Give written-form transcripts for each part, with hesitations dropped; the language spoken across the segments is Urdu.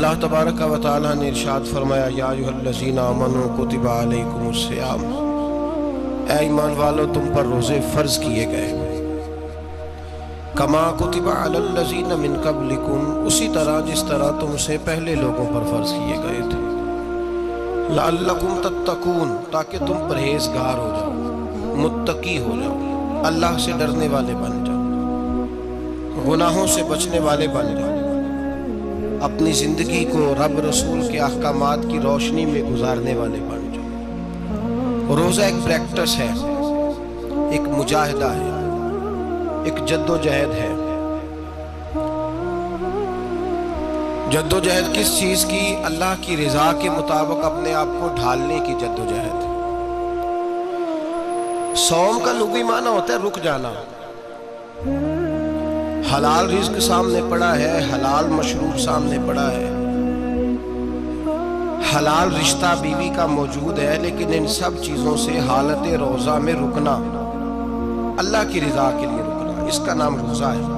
اللہ تبارک و تعالی نے ارشاد فرمایا یا ایھا آمنوا کتب علیکم الصیام، اے ایمان والو تم پر روزے فرض کیے گئے، کما کتب علی الذین من قبلکم، اسی طرح جس طرح تم سے پہلے لوگوں پر فرض کیے گئے تھے، لعلکم تتقون، تاکہ تم پرہیزگار ہو جاؤ، متقی ہو جاؤ، اللہ سے ڈرنے والے بن جاؤ، گناہوں سے بچنے والے بن جاؤ، اپنی زندگی کو رب رسول کے احکامات کی روشنی میں گزارنے والے بن جاؤ۔ روزہ ایک پریکٹس ہے، ایک مجاہدہ ہے، ایک جد و جہد ہے۔ جد و جہد کس چیز کی؟ اللہ کی رضا کے مطابق اپنے آپ کو ڈھالنے کی جد و جہد۔ صوم کا لغوی معنی ہوتا ہے رک جانا، حلال رزق سامنے پڑا ہے، حلال مشروب سامنے پڑا ہے، حلال رشتہ بیوی کا موجود ہے، لیکن ان سب چیزوں سے حالت روزہ میں رکنا، اللہ کی رضا کے لیے رکنا، اس کا نام روزہ ہے۔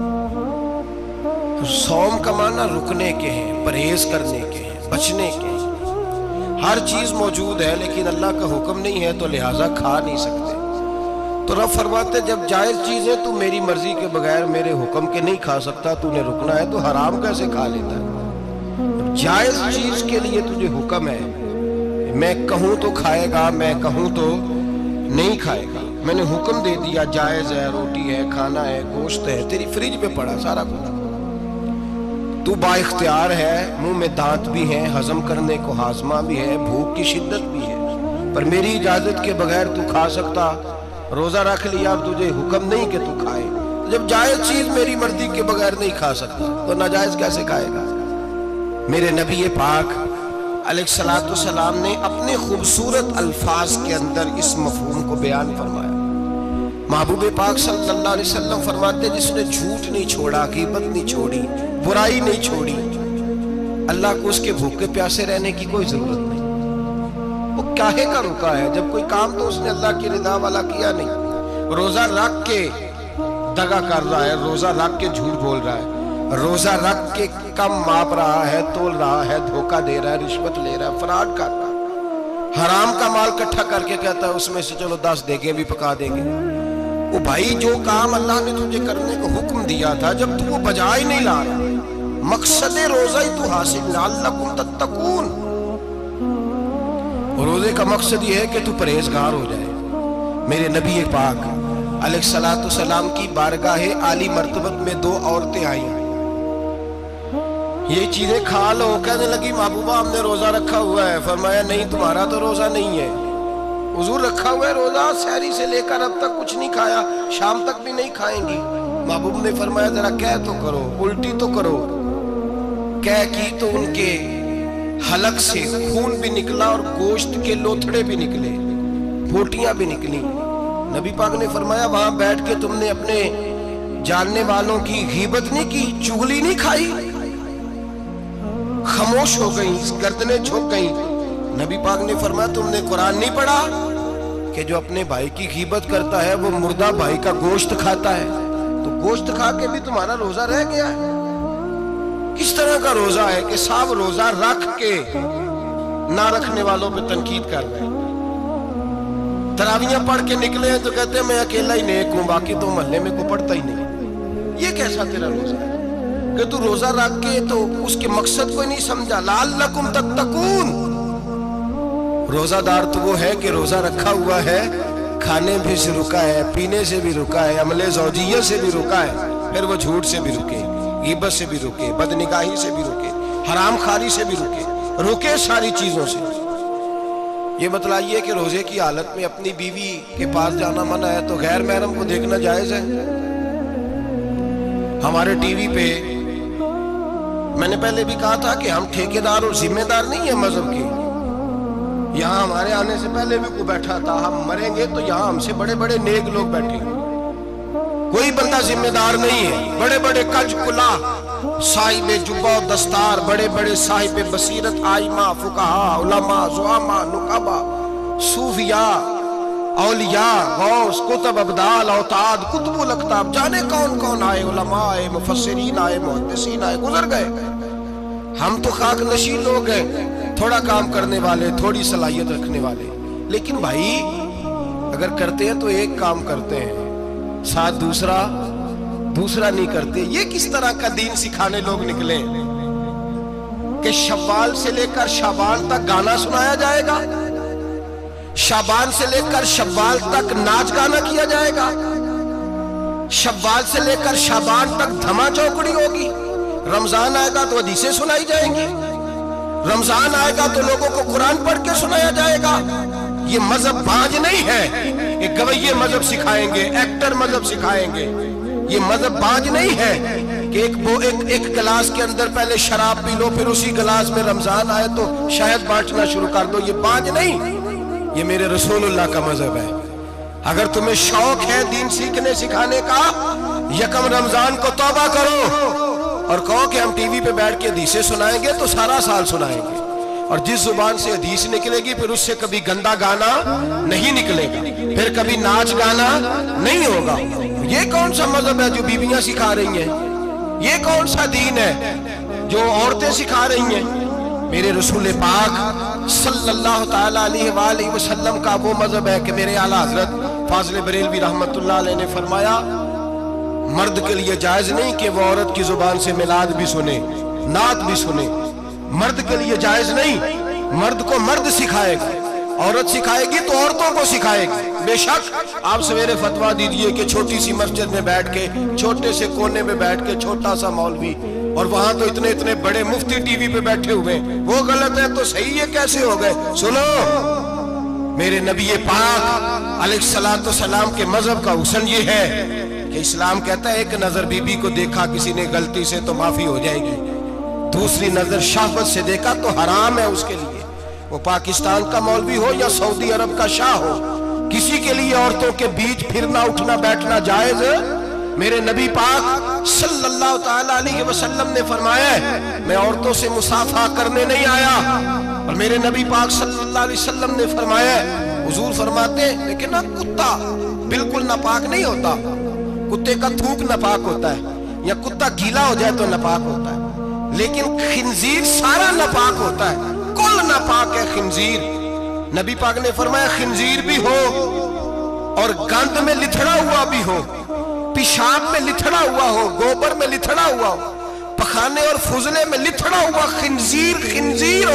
صوم کا معنی رکنے کے ہیں، پرہیز کرنے کے ہیں، بچنے کے ہیں۔ ہر چیز موجود ہے لیکن اللہ کا حکم نہیں ہے تو لہٰذا کھا نہیں سکتے۔ تو رب فرماتے جب جائز چیزیں تو میری مرضی کے بغیر میرے حکم کے نہیں کھا سکتا، تو نے رکنا ہے تو حرام کیسے کھا لیتا ہے؟ جائز چیز کے لیے تجھے حکم ہے، میں کہوں تو کھائے گا، میں کہوں تو نہیں کھائے گا، میں نے حکم دے دیا، جائز ہے، روٹی ہے، کھانا ہے، گوشت ہے، تیری فریج میں پڑا سارا کچھ، تو با اختیار ہے، منہ میں دانت بھی ہیں، ہضم کرنے کو ہاضمہ بھی ہے، بھوک کی شدت بھی ہے، پر میری اجازت کے بغیر تو کھا سکتا، روزہ رکھ لیا، اب تجھے حکم نہیں کہ تو کھائے۔ جب جائز چیز میری مرضی کے بغیر نہیں کھا سکتا تو ناجائز کیسے کھائے گا؟ میرے نبی پاک علیہ السلام نے اپنے خوبصورت الفاظ کے اندر اس مفہوم کو بیان فرمایا۔ محبوب پاک صلی اللہ علیہ وسلم فرماتے جس نے جھوٹ نہیں چھوڑا، غیبت نہیں چھوڑی، برائی نہیں چھوڑی، اللہ کو اس کے بھوکے پیاسے رہنے کی کوئی ضرورت نہیں۔ وہ کاہے کا رکا ہے؟ جب کوئی کام تو اس نے اللہ کی رضا والا کیا نہیں۔ روزہ رکھ کے دغا کر رہا ہے، روزہ رکھ کے جھوٹ بول رہا ہے، روزہ رکھ کے کم ماپ رہا ہے، تول رہا ہے، دھوکہ دے رہا ہے، رشوت لے رہا ہے، فراڈ کر رہا ہے، حرام کا مال اکٹھا کر کے کہتا ہے اس میں سے چلو 10 دیگیں بھی پکا دیں گے۔ وہ بھائی جو کام اللہ نے تجھے کرنے کو حکم دیا تھا، جب تو وہ بجا ہی نہیں لا رہا، مقصد روزہ ہی تو حاصل لعلکم تتقون۔ روزے کا مقصد یہ ہے کہ تو پرہیزگار ہو جائے۔ میرے نبی پاک علیہ السلام کی بارگاہ عالی مرتبت میں 2 عورتیں آئیں، یہ چیزیں کھا لو، کہنے لگی محبوبہ ہم نے روزہ رکھا ہوا ہے۔ فرمایا نہیں تمہارا تو روزہ نہیں ہے، حضور رکھا ہوا ہے روزہ، سحری سے لے کر اب تک کچھ نہیں کھایا، شام تک بھی نہیں کھائیں گی۔ محبوب نے فرمایا ذرا کہہ تو کرو، الٹی تو کرو۔ کہہ کی تو ان کے حلق سے خون بھی نکلا اور گوشت کے لوتھڑے بھی نکلے، پھوٹیاں بھی نکلی۔ نبی پاک نے فرمایا وہاں بیٹھ کے تم نے اپنے جاننے والوں کی غیبت نہیں کی، چغلی نہیں کھائی؟ خاموش ہو گئیں، گردنیں جھک گئیں۔ نبی پاک نے فرمایا تم نے قرآن نہیں پڑھا کہ جو اپنے بھائی کی غیبت کرتا ہے وہ مردہ بھائی کا گوشت کھاتا ہے؟ تو گوشت کھا کے بھی تمہارا روزہ رہ گیا ہے۔ کس طرح کا روزہ ہے کہ صاحب روزہ رکھ کے نہ رکھنے والوں پہ تنقید کر رہے ہیں۔ تراویحاں پڑھ کے نکلے ہیں تو کہتے ہیں میں اکیلا ہی نیک ہوں، باقی تو محلے میں کوئی پڑھتا ہی نہیں۔ یہ کیسا تیرا روزہ ہے کہ تو روزہ رکھ کے تو اس کے مقصد کو نہیں سمجھا؟ لعلکم تتقون۔ روزہ دار تو وہ ہے کہ روزہ رکھا ہوا ہے، کھانے بھی سے رکا ہے، پینے سے بھی رکا ہے، عمل زوجیہ سے بھی رکا ہے، پھر وہ جھوٹ سے بھی رکے، غیبت سے بھی رکے، بدنگاہی سے بھی رکے، حرام خواری سے بھی رکے ساری چیزوں سے۔ یہ بتلائیے کہ روزے کی حالت میں اپنی بیوی کے پاس جانا منع ہے تو غیر محرم کو دیکھنا جائز ہے؟ ہمارے ٹی وی پہ میں نے پہلے بھی کہا تھا کہ ہم ٹھیکیدار اور ذمہ دار نہیں ہیں مذہب کے۔ یہاں ہمارے آنے سے پہلے بھی کوئی بیٹھا تھا، ہم مریں گے تو یہاں ہم سے بڑے بڑے نیک لوگ بیٹھے ہیں، کوئی بندہ ذمہ دار نہیں ہے۔ بڑے بڑے کج کلا، صاحب جبہ و دستار، بڑے بڑے صاحب بصیرت، آئمہ، فقہاء، علماء، زعماء، نقبا، صوفیاء، اولیاء، غوث، کتب، ابدال، اوتاد، کتب الاقطاب، جانے کون کون آئے، علماء آئے، مفسرین آئے، محدثین آئے، گزر گئے۔ ہم تو خاک نشین لوگ ہیں، تھوڑا کام کرنے والے، تھوڑی صلاحیت رکھنے والے، لیکن بھائی اگر کرتے ہیں تو ایک کام کرتے ہیں، ساتھ دوسرا نہیں کرتے۔ یہ کس طرح کا دین سکھانے لوگ نکلے کہ شوال سے لے کر شعبان تک گانا سنایا جائے گا، شعبان سے لے کر شوال تک ناچ گانا کیا جائے گا، شوال سے لے کر شعبان تک دھما چوکڑی ہوگی، رمضان آئے گا تو حدیثیں سنائی جائیں گی، رمضان آئے گا تو لوگوں کو قرآن پڑھ کے سنایا جائے گا۔ یہ مذہب بانج نہیں ہے کہ گویے مذہب سکھائیں گے، ایکٹر مذہب سکھائیں گے۔ یہ مذہب بانج نہیں ہے کہ ایک گلاس کے اندر پہلے شراب پی لو، پھر اسی گلاس میں رمضان آئے تو شہد بانٹنا شروع کر دو۔ یہ بانج نہیں، یہ میرے رسول اللہ کا مذہب ہے۔ اگر تمہیں شوق ہے دین سیکھنے سکھانے کا، یکم رمضان کو توبہ کرو اور کہو کہ ہم ٹی وی پہ بیٹھ کے حدیثیں سنائیں گے تو سارا سال سنائیں گے، اور جس زبان سے حدیث نکلے گی پھر اس سے کبھی گندا گانا نہیں نکلے گا، پھر کبھی ناچ گانا نہیں ہوگا۔ یہ کون سا مذہب ہے جو بیویاں سکھا رہی ہیں؟ یہ کون سا دین ہے جو عورتیں سکھا رہی ہیں؟ میرے رسول پاک صلی اللہ تعالیٰ علیہ وآلہ وسلم کا وہ مذہب ہے کہ میرے اعلیٰ حضرت فاضل بریلوی رحمت اللہ علیہ نے فرمایا، مرد کے لیے جائز نہیں کہ وہ عورت کی زبان سے میلاد بھی سنے، نعت بھی سنے۔ مرد کے لیے جائز نہیں، مرد کو مرد سکھائے گا، عورت سکھائے گی تو عورتوں کو سکھائے گی۔ بے شک آپ سویرے فتویٰ دیجئے کہ چھوٹی سی مسجد میں بیٹھ کے، چھوٹے سے کونے میں بیٹھ کے چھوٹا سا مولوی، اور وہاں تو اتنے بڑے مفتی ٹی وی پہ بیٹھے ہوئے، وہ غلط ہے تو صحیح ہے کیسے ہو گئے؟ سنو، میرے نبی پاک علیہ الصلوۃ والسلام کے مذہب کا حسن یہ ہے کہ اسلام کہتا ہے ایک نظر بی بی کو دیکھا کسی نے غلطی سے تو معافی ہو جائے گی، دوسری نظر شہوت سے دیکھا تو حرام ہے اس کے لیے، وہ پاکستان کا مولوی ہو یا سعودی عرب کا شاہ ہو، کسی کے لیے عورتوں کے بیچ پھرنا اٹھنا بیٹھنا جائز ہے۔ میرے نبی پاک صلی اللہ تعالیٰ علیہ وسلم نے فرمایا ہے میں عورتوں سے مصافحہ کرنے نہیں آیا، اور میرے نبی پاک صلی اللہ علیہ وسلم نے فرمایا ہے، حضور فرماتے ہیں لیکن نا کتا بالکل ناپاک نہیں ہوتا، کتے کا تھوک ناپاک ہوتا ہے، یا کتا گیلا ہو جائے تو ناپاک ہوتا ہے، لیکن خنزیر سارا ناپاک ہوتا ہے، کل ناپاک ہے خنزیر۔ نبی پاک نے فرمایا خنزیر بھی ہو اور گند میں لتھڑا ہوا بھی ہو، پیشاب میں لتھڑا ہوا ہو، گوبر میں لتھڑا ہوا ہو، پخانے اور فضلے میں لتھڑا ہوا خنزیر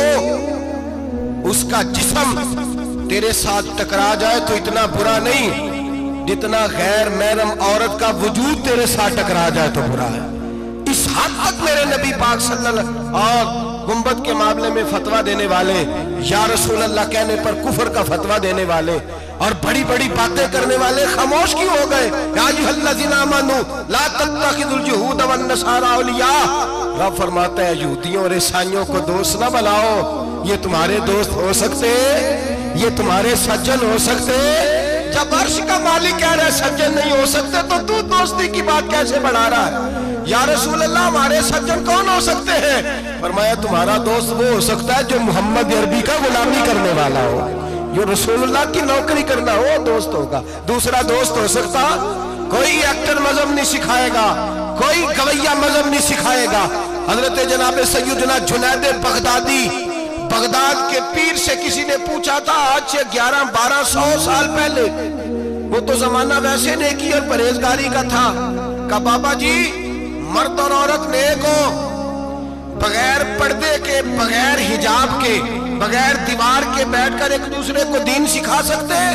ہو، اس کا جسم تیرے ساتھ ٹکرا جائے تو اتنا برا نہیں جتنا غیر محرم عورت کا وجود تیرے ساتھ ٹکرا جائے تو برا ہے۔ اس حد تک میرے نبی پاک صلی اللہ علیہ وسلم اور گنبد کے معاملے میں فتویٰ دینے والے، یا رسول اللہ کہنے پر کفر کا فتویٰ دینے والے اور بڑی بڑی باتیں کرنے والے خاموش کیوں ہو گئے؟ یا ایھا الذین آمنوا لا تتخذوا اليہود والنصارى اولیاء، رب فرماتا ہے یہودیوں اور عیسائیوں کو دوست نہ بناؤ، یہ تمہارے دوست ہو سکتے، یہ تمہارے سجن ہو سکتے؟ جب عرش کا مالک کہہ رہا ہے سجن نہیں ہو سکتے تو دوستی کی بات کیسے بڑھا رہا ہے؟ یا رسول اللہ ہمارے سجن کون ہو سکتے ہیں؟ فرمایا تمہارا دوست وہ ہو سکتا ہے جو محمد عربی کا غلامی کرنے والا ہو، جو رسول اللہ کی نوکری کرنا ہو دوست ہوگا۔ دوسرا دوست ہو سکتا؟ کوئی ایکٹر مذہب نہیں سکھائے گا، کوئی گویہ مذہب نہیں سکھائے گا۔ حضرت جناب سیدنا جنید بغدادی، بغداد کے پیر سے کسی نے پوچھا تھا آج سے 1100-1200 سال پہلے، وہ تو زمانہ ویسے نیکی اور پرہیزگاری کا تھا، کہا بابا جی مرد اور عورت نیک ہو، بغیر پردے کے، بغیر حجاب کے، بغیر دیوار کے بیٹھ کر ایک دوسرے کو دین سکھا سکتے ہیں؟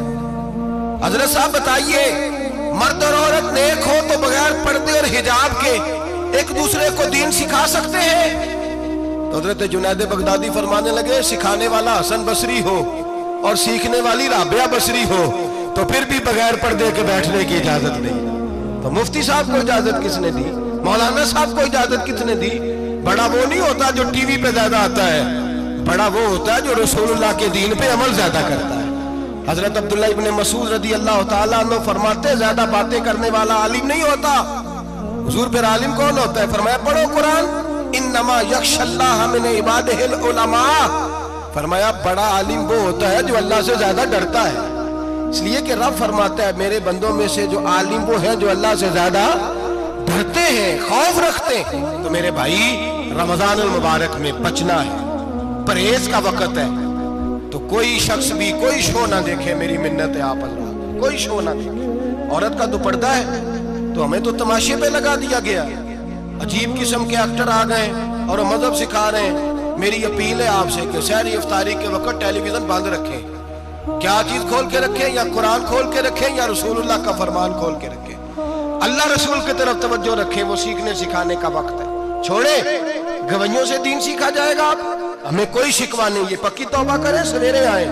حضرت صاحب بتائیے، مرد اور عورت نیک ہو تو بغیر پردے اور حجاب کے ایک دوسرے کو دین سکھا سکتے ہیں؟ تو حضرت جنید بغدادی فرمانے لگے سکھانے والا حسن بصری ہو اور سیکھنے والی رابعہ بصری ہو تو پھر بھی بغیر پردے کے بیٹھنے کی اجازت نہیں۔ تو مفتی صاحب کو اجازت کس نے دی؟ مولانا صاحب کو اجازت کس نے دی؟ بڑا وہ نہیں ہوتا جو ٹی وی پہ زیادہ آتا ہے، بڑا وہ ہوتا ہے جو رسول اللہ کے دین پہ عمل زیادہ کرتا ہے۔ حضرت عبداللہ ابن مسعود رضی اللہ تعالیٰ عنہ فرماتے زیادہ باتیں کرنے والا عالم نہیں ہوتا۔ حضور پھر عالم کون ہوتا ہے؟ فرمایا پڑھو قرآن، انما یخشی اللہ من عبادہ العلماء، فرمایا بڑا عالم وہ ہوتا ہے جو اللہ سے زیادہ ڈرتا ہے، اس لیے کہ رب فرماتا ہے میرے بندوں میں سے جو عالم وہ ہیں جو اللہ سے زیادہ ڈرتے ہیں، خوف رکھتے ہیں۔ تو میرے بھائی रमजान मुबारक में बचना है, परहेज का वक़्त है, तो कोई शख्स भी कोई शो ना देखे, मेरी मिन्नत है आप अल्लाह, कोई शो ना देखे। औरत का दुपट्टा है तो हमें तो तमाशे पे लगा दिया गया, अजीब किस्म के एक्टर आ गए और मजहब सिखा रहे हैं। मेरी अपील है आपसे कि सहरी इफ्तारी के वक्त टेलीविजन बंद रखें। क्या चीज खोल के रखें? या कुरान खोल के रखें या रसूलुल्लाह का फरमान खोल के रखें। अल्लाह रसूल की तरफ तवज्जो रखें, वो सीखने सिखाने का वक्त है। छोड़े गवैयों से दीन सीखा जाएगा, हमें कोई शिकवा नहीं। ये पक्की तौबा करें, सवेरे आए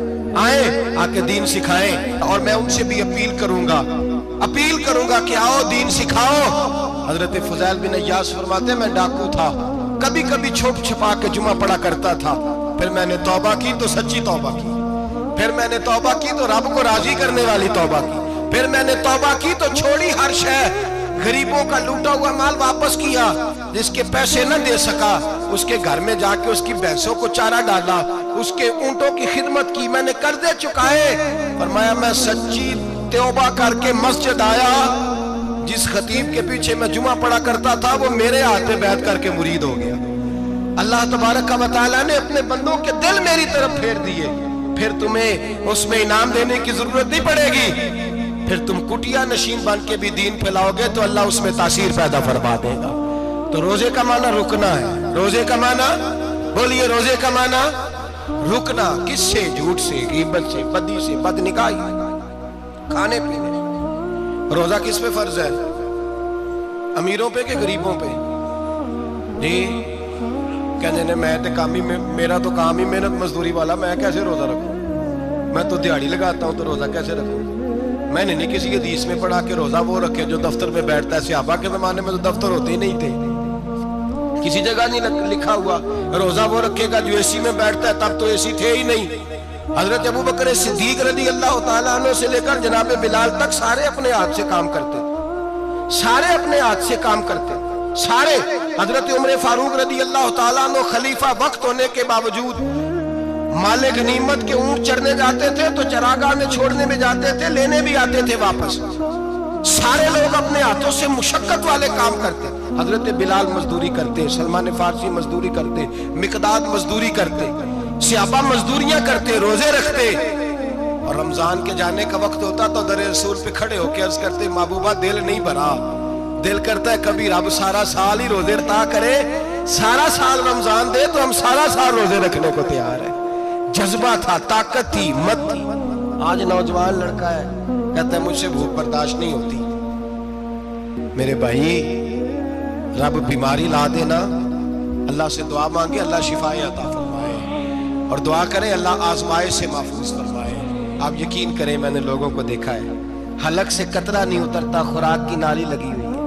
आके दीन सिखाएं। और मैं उनसे भी अपील करूंगा कि आओ दीन सिखाओ। हजरत फुज़ैल बिन अय्यास फरमाते मैं डाकू था, कभी कभी छुप छुपा के जुमा पढ़ा करता था, फिर मैंने तौबा की तो सच्ची तौबा की, फिर मैंने तौबा की तो रब को राजी करने वाली तौबा की, फिर मैंने तौबा की तो छोड़ी हर शय, गरीबों का लूटा हुआ माल वापस किया, जिसके पैसे न दे सका उसके घर में जाके उसकी भैंसों को चारा डाला, उसके ऊंटों की खिदमत की, मैंने कर्जे चुकाए। फरमाया मैं सच्ची तौबा करके मस्जिद आया, जिस खतीब के पीछे मैं जुमा पढ़ा करता था वो मेरे हाथ में बैठ करके मुरीद हो गया। अल्लाह तबारक व तआला ने अपने बंदों के दिल मेरी तरफ फेर दिए, फिर तुम्हें उसमें इनाम देने की जरूरत नहीं पड़ेगी। फिर तुम कुटिया नशीन बन के भी दीन फैलाओगे तो अल्लाह उसमें तासीर पैदा फरमा देगा। तो रोजे का माना रुकना है। रोजे का माना बोलिए, रोजे का माना रुकना। किससे? झूठ से, गीबत से, बदी से, बदनिगाही, खाने पीने। रोजा किस पे फर्ज है? अमीरों पे कि गरीबों पे? जी कहने ने मैं तो काम ही मेरा तो काम ही मेहनत मजदूरी वाला, मैं कैसे रोजा रखूं? मैं तो दिहाड़ी लगाता हूं तो रोजा कैसे रखूं? मैंने नहीं किसी हदीस में पढ़ा कि रोजा वो रखे जो दफ्तर में बैठता है। सहाबा के जमाने में तो दफ्तर होते ही नहीं थे, किसी जगह नहीं लिखा हुआ रोजा वो रखेगा जो एसी में बैठता है, तब तो एसी थे ही नहीं। हजरत अबू बकर सिद्दीक रज़ी अल्लाह तआला अन्हु से लेकर जनाब बिलाल तक सारे अपने हाथ से काम करते, सारे अपने हाथ से काम करते, सारे। हजरत उमर फारूक रज़ी अल्लाह तआला अन्हु खलीफा वक्त होने के बावजूद माले गनीमत के ऊंट चढ़ने जाते थे तो चरागाह में छोड़ने में जाते थे, लेने भी आते थे वापस। सारे लोग अपने हाथों से मुशक्कत वाले काम करते। हजरत बिलाल मजदूरी करते, सलमान फारसी मजदूरी करते, मिकदाद मजदूरी करते, सहाबा मजदूरियां करते, रोजे रखते। और रमजान के जाने का वक्त होता तो दर रसूल पे खड़े होकर अर्ज करते महबूबा दिल नहीं भरा, दिल करता है कभी रब सारा साल ही रोजे रता करे, सारा साल रमजान दे तो हम सारा साल रोजे रखने को तैयार है। जज्बा था, ताकत थी, हिम्मत थी। आज नौजवान लड़का है कहता है मुझसे भूख बर्दाश्त नहीं होती। मेरे भाई रब बीमारी ला देना, अल्लाह से दुआ मांगे अल्लाह शिफाए अता फरमाए, और दुआ करें अल्लाह आजमाए से महफूज फरमाए। आप यकीन करें मैंने लोगों को देखा है हलक से कतरा नहीं उतरता, खुराक की नाली लगी हुई है,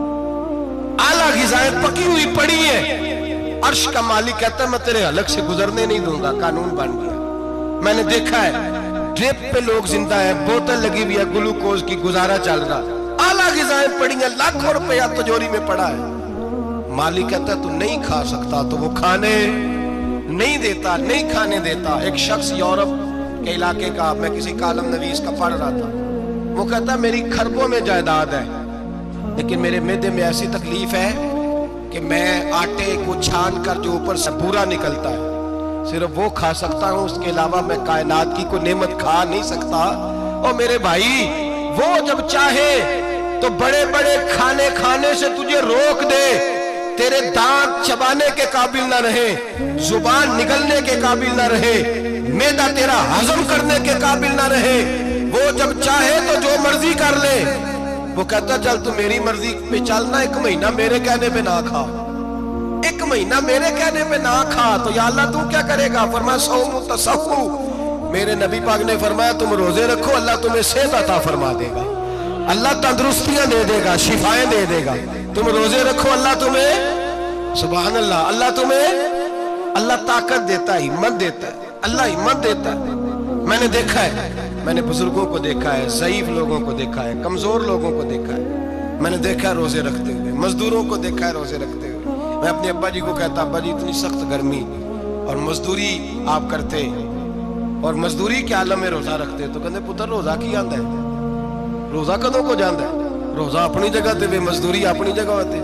आला ग़िज़ाएं पकी हुई पड़ी है। अर्श का मालिक कहता है मैं तेरे हलक से गुजरने नहीं दूंगा, कानून बन गया। मैंने देखा है ड्रिप पे लोग जिंदा है, बोतल लगी हुई है, ग्लूकोज की, गुजारा चल रहा, आला ग़िज़ाएं पड़ी हैं, लाखों रुपया तिजोरी में पड़ा है। मालिक कहता है तू नहीं खा सकता तो वो खाने नहीं देता, नहीं खाने देता। एक शख्स यूरोप के इलाके का, मैं किसी कालम नवीस का पढ़ रहा था, वो कहता मेरी खरबों में जायदाद है लेकिन मेरे मैदे में ऐसी तकलीफ है कि मैं आटे को छान कर जो ऊपर से पूरा निकलता है सिर्फ वो खा सकता हूं, उसके अलावा मैं कायनात की कोई नेमत खा नहीं सकता। और मेरे भाई वो जब चाहे तो बड़े बड़े खाने खाने से तुझे रोक दे, तेरे दांत चबाने के काबिल ना रहे, जुबान निगलने के काबिल ना रहे, मैदा तेरा हजम करने के काबिल ना रहे, वो जब चाहे तो जो मर्जी कर ले। वो कहता चल तू मेरी मर्जी पे चलना, एक महीना मेरे कहने पे ना खा, एक महीना मेरे कहने पे ना खा, तो या अल्लाह तू क्या करेगा? फरमाया सौमु तसव्वु, मेरे नबी पाक ने फरमाया तुम रोजे रखो अल्लाह तुम्हें सेहत अता फरमा देगा, अल्लाह तंदुरुस्तियां दे देगा, शिफाएं दे देगा। तुम रोजे रखो अल्लाह तुम्हें, सुभान अल्लाह, अल्लाह तुम्हें, अल्लाह ताकत देता है, हिम्मत देता है, अल्लाह हिम्मत देता है। मैंने देखा है, मैंने बुजुर्गों को देखा है, ज़ईफ लोगों को देखा है, कमजोर लोगों को देखा है, मैंने देखा है रोजे रखते हुए, मजदूरों को देखा है रोजे रखते हुए। मैं अपने अब्बा जी को कहता अब्बा जी इतनी सख्त गर्मी और मजदूरी आप करते और मजदूरी के आलम में रोजा रखते, तो कहते पुत्र रोजा की आंदा है, रोजा कदों को जाता है, रोजा अपनी जगह ते, मजदूरी अपनी जगह होते।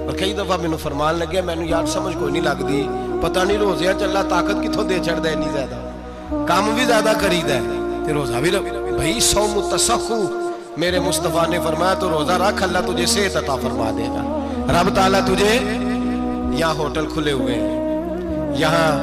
اور کئی دفعہ میں فرمان لگے میں نے یار سمجھ کوئی نہیں لگتی پتہ نہیں روزے چلا طاقت کتوں دے چڑھتا ہے، نہیں زیادہ کام بھی زیادہ کرید ہے تے روزہ بھی بھائی صوم التسخو میرے مصطفیٰ نے فرمایا تو روزہ رکھ اللہ تجھے صحت عطا فرما دے گا۔ رب تعالیٰ تجھے، یہاں ہوٹل کھلے ہوئے ہیں،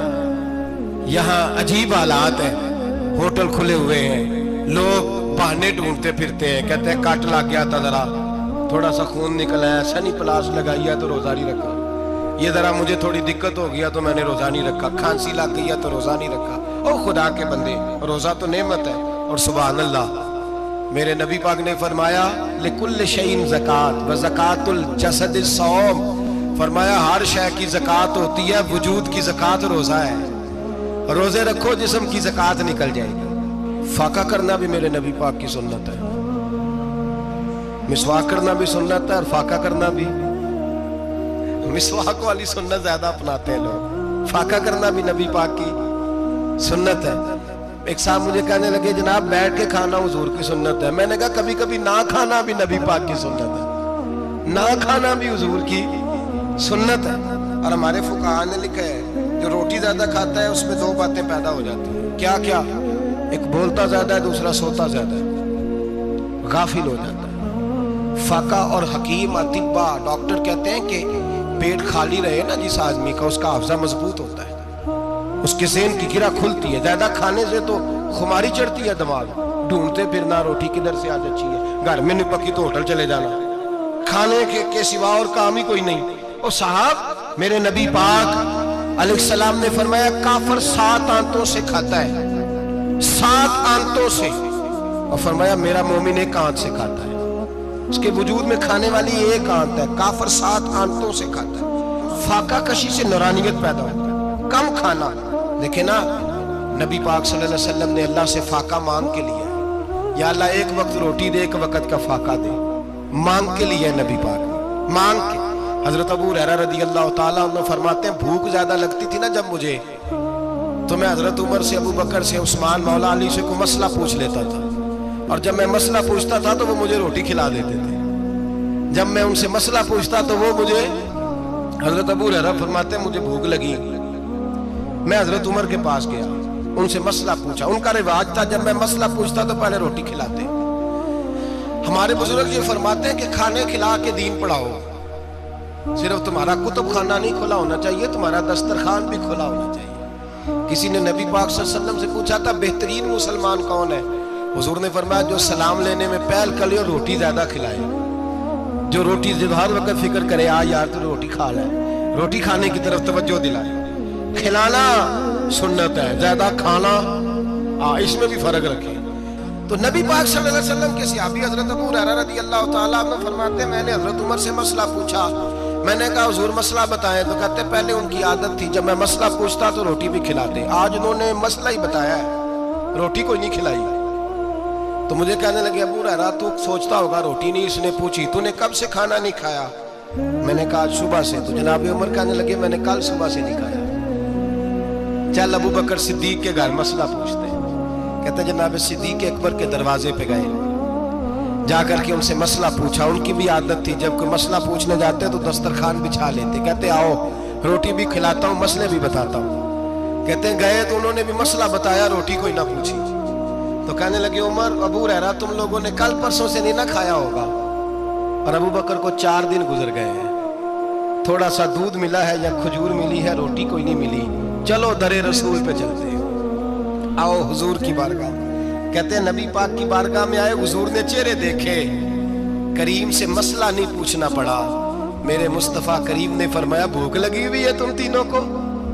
یہاں عجیب حالات ہیں، ہوٹل کھلے ہوئے ہیں، لوگ بہانے ڈھونڈتے پھرتے ہیں، کہتے ہیں کٹ لگ گیا تھا ذرا تھوڑا سا خون نکلا ہے، سنی پلاس لگائی ہے تو روزہ نہیں رکھا، یہ ذرا مجھے تھوڑی دقت ہو گیا تو میں نے روزہ نہیں رکھا، کھانسی لگ گئی ہے تو روزہ نہیں رکھا۔ او خدا کے بندے، روزہ تو نعمت ہے۔ اور سبحان اللہ، میرے نبی پاک نے فرمایا لِكُلِّ شَيْءٍ زَكَاةٌ وَزَكَاةُ الْجَسَدِ الصَّوْمُ، فرمایا ہر شے کی زکوٰۃ ہوتی ہے، وجود کی زکوٰۃ روزہ ہے، روزے رکھو جسم کی زکوٰۃ نکل جائے گی۔ فاقہ کرنا بھی میرے نبی پاک کی سنت ہے، مسواک کرنا بھی سنت ہے، اور فاقہ کرنا بھی، مسواک والی سنت زیادہ اپناتے ہیں لوگ، فاقہ کرنا بھی نبی پاک کی سنت ہے۔ ایک صاحب مجھے کہنے لگے جناب بیٹھ کے کھانا حضور کی سنت ہے، میں نے کہا کبھی کبھی نہ کھانا بھی نبی پاک کی سنت ہے، نہ کھانا بھی حضور کی سنت ہے۔ اور ہمارے فقہاء نے لکھا ہے جو روٹی زیادہ کھاتا ہے اس میں دو باتیں پیدا ہو جاتی ہیں، کیا کیا؟ ایک بولتا زیادہ ہے، دوسرا سوتا زیادہ ہے، غافل ہو جاتا ہے۔ فقہ اور حکیم اطباء ڈاکٹر کہتے ہیں کہ پیٹ خالی رہے نا جس آدمی کا، اس کا حافظہ مضبوط ہوتا ہے، اس کے ذہن کی گرہ کھلتی ہے۔ زیادہ کھانے سے تو خماری چڑھتی ہے، دماغ ڈھونڈتے پھرنا روٹی کدھر سے آج اچھی ہے، گھر میں نہیں پکی تو ہوٹل چلے جانا، کھانے کے سوا اور کام ہی کوئی نہیں۔ اور صاحب میرے نبی پاک علیہ السلام نے فرمایا کافر 7 آنتوں سے کھاتا ہے، 7 آنتوں سے، اور فرمایا میرا مومن 1 آنت سے کھاتا ہے، اس کے وجود میں کھانے والی 1 آنت ہے، کافر 7 آنتوں سے کھاتا ہے۔ فاقہ کشی سے نورانیت پیدا ہوتا ہے، کم کھانا۔ دیکھیں نا نبی پاک صلی اللہ علیہ وسلم نے اللہ سے فاقہ مانگ کے لیا ہے، یا اللہ 1 وقت روٹی دے 1 وقت کا فاقہ دے، مانگ کے لیا ہے نبی پاک، مانگ کے۔ حضرت ابو ہریرہ رضی اللہ تعالیٰ عنہ فرماتے ہیں بھوک زیادہ لگتی تھی نا جب مجھے، تو میں حضرت عمر سے، ابو بکر سے، عثمان مولا علی سے کوئی مسئلہ پوچھ لیتا تھا، اور جب میں مسئلہ پوچھتا تھا تو وہ مجھے روٹی کھلا دیتے تھے، جب میں ان سے مسئلہ پوچھتا تو وہ مجھے، حضرت ابو ہریرہ فرماتے ہیں مجھے بھوک لگی، میں حضرت عمر کے پاس گیا، ان سے مسئلہ پوچھا، ان کا رواج تھا جب میں مسئلہ پوچھتا تو پہلے روٹی کھلاتے۔ ہمارے بزرگ یہ فرماتے ہیں کہ کھانے کھلا کے دین پڑھاؤ، صرف تمہارا کتب خانہ نہیں کھلا ہونا چاہیے، تمہارا دسترخوان بھی کھلا ہونا چاہیے۔ کسی نے نبی پاک صلی اللہ علیہ وسلم سے پوچھا تھا بہترین مسلمان کون ہے؟ حضور نے فرمایا جو سلام لینے میں پہل کرے اور روٹی زیادہ کھلائے، جو روٹی ہر وقت فکر کرے آ یار تو روٹی کھا لے، روٹی کھانے کی طرف توجہ دلائے۔ کھلانا سنت ہے، زیادہ کھانا اس میں بھی فرق رکھے۔ تو نبی پاک صلی اللہ علیہ وسلم کے صحابی حضرت ابو ہریرہ رضی اللہ تعالیٰ عنہ فرماتے ہیں میں نے حضرت عمر سے مسئلہ پوچھا، میں نے کہا حضور مسئلہ بتائیں، تو کہتے پہلے ان کی عادت تھی جب میں مسئلہ پوچھتا تو روٹی بھی کھلاتے، آج انہوں نے مسئلہ ہی بتایا ہے، روٹی کوئی نہیں کھلائی۔ تو مجھے کہنے لگے ابو ہریرہ تو سوچتا ہوگا روٹی نہیں اس نے پوچھی، تو نے کب سے کھانا نہیں کھایا؟ میں نے کہا آج صبح سے۔ تو جناب عمر کہنے لگے میں نے کل صبح سے نہیں کھایا، چل ابو بکر صدیق کے گھر مسئلہ پوچھتے ہیں۔ کہتے ہیں جناب صدیق اکبر کے دروازے پہ گئے، جا کر کے ان سے مسئلہ پوچھا، ان کی بھی عادت تھی جب کوئی مسئلہ پوچھنے جاتے تو دسترخوان بچھا لیتے، کہتے آؤ روٹی بھی کھلاتا ہوں مسئلے بھی بتاتا ہوں۔ کہتے ہیں گئے تو انہوں نے بھی مسئلہ بتایا، روٹی کوئی نہ پوچھی۔ تو کہنے لگے عمر ابو ہریرہ تم لوگوں نے کل پرسوں سے نہیں نہ کھایا ہوگا، اور ابو بکر کو 4 دن گزر گئے ہیں، تھوڑا سا دودھ ملا ہے یا کھجور ملی ہے، روٹی کوئی نہیں ملی، چلو در رسول پہ چلتے ہیں، آؤ حضور کی بارگاہ۔ کہتے ہیں نبی پاک کی بارگاہ میں آئے، حضور نے چہرے دیکھے، کریم سے مسئلہ نہیں پوچھنا پڑا، میرے مصطفیٰ کریم نے فرمایا بھوک لگی ہوئی ہے تم تینوں کو؟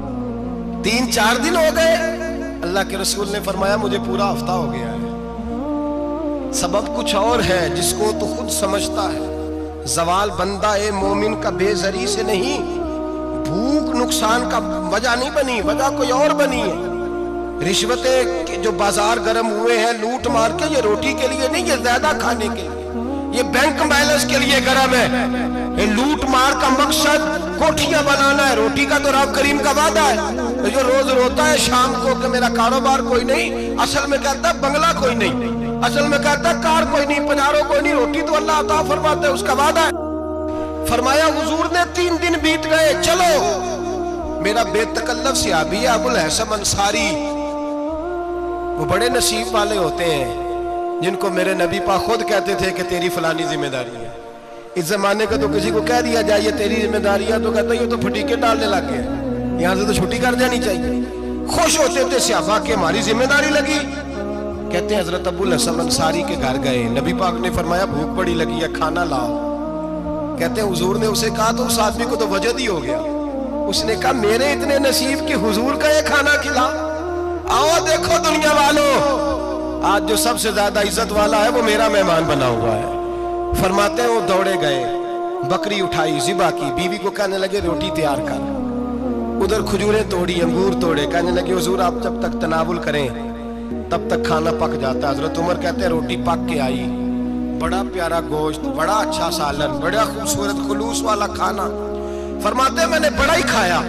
3-4 دن ہو گئے؟ اللہ کے رسول نے فرمایا مجھے پورا ہفتہ ہو گیا ہے۔ سبب کچھ اور ہے جس کو تو خود سمجھتا ہے، زوال بندہ مومن کا بے زری سے نہیں، بھوک نقصان کا وجہ نہیں بنی، وجہ کوئی اور بنی ہے۔ رشوتیں جو بازار گرم ہوئے ہیں لوٹ مار کے، یہ روٹی کے لیے نہیں، یہ زیادہ کھانے کے لیے، یہ بینک بیلنس کے لیے گرم ہے۔ یہ لوٹ مار کا مقصد کوٹھیاں بنانا ہے، روٹی کا تو رب کریم کا وعدہ ہے۔ جو روز روتا ہے شام کو کہ میرا کاروبار کوئی نہیں، اصل میں کہتا ہے بنگلہ کوئی نہیں، اصل میں کہتا ہے کار کوئی نہیں، پنجاروں کوئی نہیں، روٹی تو اللہ عطا فرماتا ہے، اس کا وعدہ ہے۔ فرمایا حضور نے 3 دن بیت گئے، چلو میرا بے تکلف صحابی ہے ابو الحسن انصاری، وہ بڑے نصیب والے ہوتے ہیں جن کو میرے نبی پاک خود کہتے تھے کہ تیری فلانی ذمہ داری ہے۔ اس زمانے کا تو کسی کو کہہ دیا جائے یہ تیری ذمہ داری ہے تو کہتا ہے یہ تو پھٹیکے ڈالنے لگ گئے، یہاں سے تو چھٹی کر جانی چاہیے۔ خوش ہوتے تھے صحابہ کہ ہماری ذمہ داری لگی۔ کہتے ہیں حضرت ابو الحسن انصاری کے گھر گئے، نبی پاک نے فرمایا بھوک بڑی لگی ہے کھانا لاؤ۔ کہتے ہیں حضور نے اسے کہا تو اس آدمی کو تو وجد ہی ہو گیا، اس نے کہا میرے اتنے نصیب کہ حضور کا یہ کھانا کھلا۔ آؤ دیکھو دنیا والوں، آج جو سب سے زیادہ عزت والا ہے وہ میرا مہمان بنا ہوا ہے۔ فرماتے ہیں وہ دوڑے گئے، بکری اٹھائی، ذبح کی، بیوی کو کہنے لگے روٹی تیار کر، ادھر کھجوریں توڑی، انگور توڑے، کہنے لگے حضور آپ جب تک تناول کریں تب تک کھانا پک جاتا ہے۔ حضرت عمر کہتے ہیں روٹی پک کے آئی، بڑا پیارا گوشت، بڑا اچھا سالن، بڑا خوبصورت خلوص والا کھانا۔ فرماتے ہیں میں نے بڑا ہی کھایا۔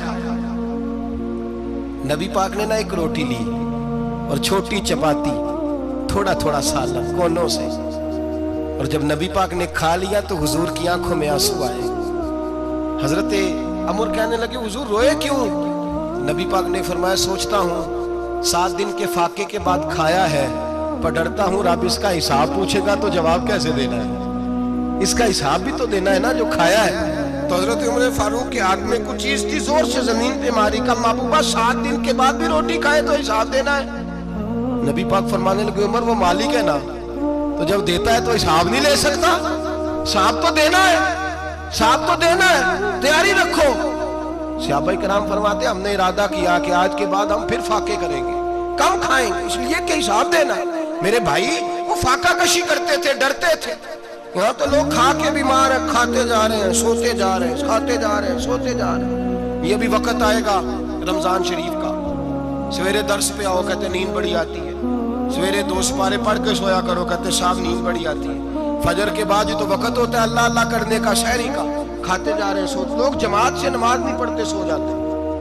نبی پاک نے نہ ایک روٹی لی اور چھوٹی چپاتی، تھوڑا تھوڑا سالن کونوں سے، اور جب نبی پاک نے کھا لیا تو حضور کی آنکھوں میں آنسو آئے۔ حضرت عمر کہنے لگے حضور روئے کیوں؟ نبی پاک نے فرمایا سوچتا ہوں 7 دن کے فاقے کے بعد کھایا ہے، پر ڈرتا ہوں رب اس کا حساب پوچھے گا تو جواب کیسے دینا ہے، اس کا حساب بھی تو دینا ہے نا جو کھایا ہے۔ تو حضرت عمر فاروق کے ہاتھ میں کچھ چیز تھی، زور سے زمین پہ ماری، کا محبوبہ 7 دن کے بعد بھی روٹی کھائے تو حساب دینا ہے۔ نبی پاک فرمانے لگے عمر وہ مالک ہے نا، تو جب دیتا ہے تو حساب نہیں لے سکتا، حساب تو دینا ہے، حساب تو دینا ہے، تیاری رکھو۔ صحابہ کرام فرماتے ہم نے ارادہ کیا کہ آج کے بعد ہم پھر فاقے کریں گے، کم کھائیں گے، اس لیے کہ حساب دینا ہے۔ میرے بھائی وہ فاقہ کشی کرتے تھے، ڈرتے تھے۔ یہاں تو لوگ کھا کے بیمار ہیں، کھاتے جا رہے ہیں، سوتے جا رہے ہیں، کھاتے جا رہے ہیں، سوتے جا رہے ہیں۔ یہ بھی وقت آئے گا رمضان شریف کا، سویرے درس پہ آؤ کہتے نیند بڑی آتی ہے، سویرے 2 سپارے پڑھ کے سویا کرو کہتے صاحب نیند بڑی آتی ہے، فجر کے بعد تو وقت ہوتا ہے اللہ اللہ کرنے کا، شہری کا، کھاتے جا رہے ہیں، سوتے۔ لوگ جماعت سے نماز نہیں پڑھتے سو جاتے،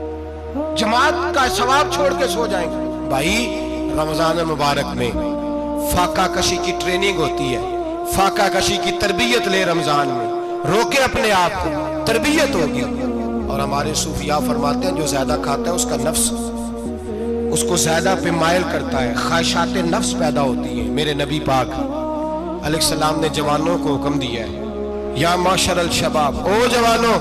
جماعت کا ثواب چھوڑ کے سو جائیں گے۔ بھائی رمضان مبارک میں فاقہ کشی کی ٹریننگ ہوتی ہے، فاقہ کشی کی تربیت لے، رمضان میں روکے اپنے آپ کو، تربیت ہوگی۔ اور ہمارے صوفیاء فرماتے ہیں جو زیادہ کھاتا ہے اس کا نفس اس کو زیادہ پہ مائل کرتا ہے، خواہشات نفس پیدا ہوتی ہیں۔ میرے نبی پاک علیہ السلام نے جوانوں کو حکم دیا ہے یا معاشر الشباب، او جوانوں،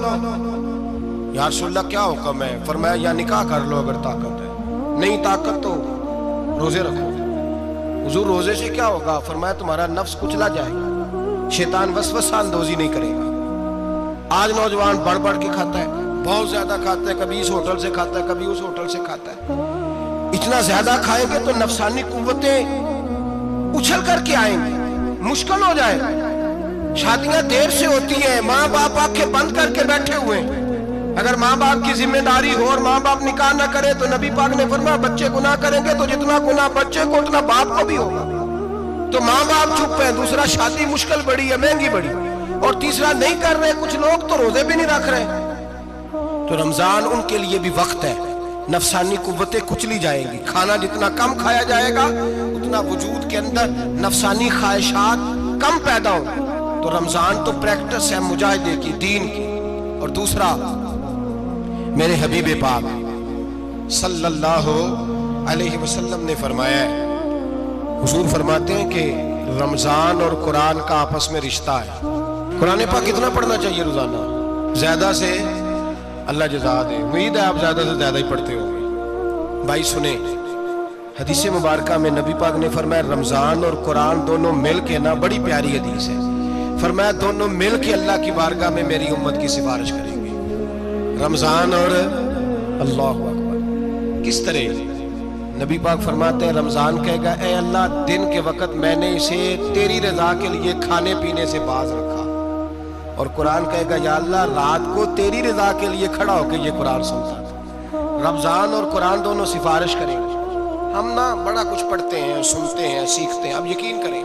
یا رسول اللہ کیا حکم ہے؟ فرمایا یا نکاح کر لو اگر طاقت ہے، نہیں طاقت تو روزے رکھو۔ حضور روزے سے کیا ہوگا؟ فرمایا تمہارا نفس کچلا جائے گا، شیطان وسوسہ اندوزی نہیں کرے گا۔ آج نوجوان بڑھ بڑھ کے کھاتا ہے، بہت زیادہ کھاتا ہے، کبھی اس ہوٹل سے کھاتا ہے، کبھی اس ہوٹل سے کھاتا ہے۔ اتنا زیادہ کھائیں گے تو نفسانی قوتیں اچھل کر کے آئیں گی، مشکل ہو جائے۔ شادیاں دیر سے ہوتی ہیں، ماں باپ آنکھیں بند کر کے بیٹھے ہوئے ہیں۔ اگر ماں باپ کی ذمہ داری ہو اور ماں باپ نکاح نہ کرے تو نبی پاک نے فرمایا بچے گناہ کریں گے تو جتنا گناہ بچے کو اتنا باپ کو بھی ہوگا۔ تو ماں باپ چپ ہیں، دوسرا شادی مشکل بڑی ہے، مہنگی بڑی، اور تیسرا نہیں کر رہے، کچھ لوگ تو روزے بھی نہیں رکھ رہے۔ تو رمضان ان کے لیے بھی وقت ہے، نفسانی قوتیں کچلی جائیں گی، کھانا جتنا کم کھایا جائے گا اتنا وجود کے اندر نفسانی خواہشات کم پیدا ہوں۔ تو رمضان تو پریکٹس ہے مجاہدے کی، دین کی۔ اور دوسرا میرے حبیب پاک صلی اللہ علیہ وسلم نے فرمایا ہے، حضور فرماتے ہیں کہ رمضان اور قرآن کا آپس میں رشتہ ہے۔ قرآن پاک کتنا پڑھنا چاہیے روزانہ؟ زیادہ سے اللہ جزا دے، امید ہے آپ زیادہ سے زیادہ ہی پڑھتے ہوں گے۔ بھائی سنیں، حدیث مبارکہ میں نبی پاک نے فرمایا رمضان اور قرآن دونوں مل کے نا، بڑی پیاری حدیث ہے، فرمایا دونوں مل کے اللہ کی بارگاہ میں میری امت کی سفارش کریں گے۔ رمضان اور اللہ اکبر، کس طرح؟ نبی پاک فرماتے ہیں رمضان کہے گا اے اللہ دن کے وقت میں نے اسے تیری رضا کے لیے کھانے پینے سے باز رکھا، اور قرآن کہے گا یا اللہ رات کو تیری رضا کے لیے کھڑا ہو کے یہ قرآن سنتا تھا۔ رمضان اور قرآن دونوں سفارش کریں گے۔ ہم نا بڑا کچھ پڑھتے ہیں، سنتے ہیں، سیکھتے ہیں، اب یقین کریں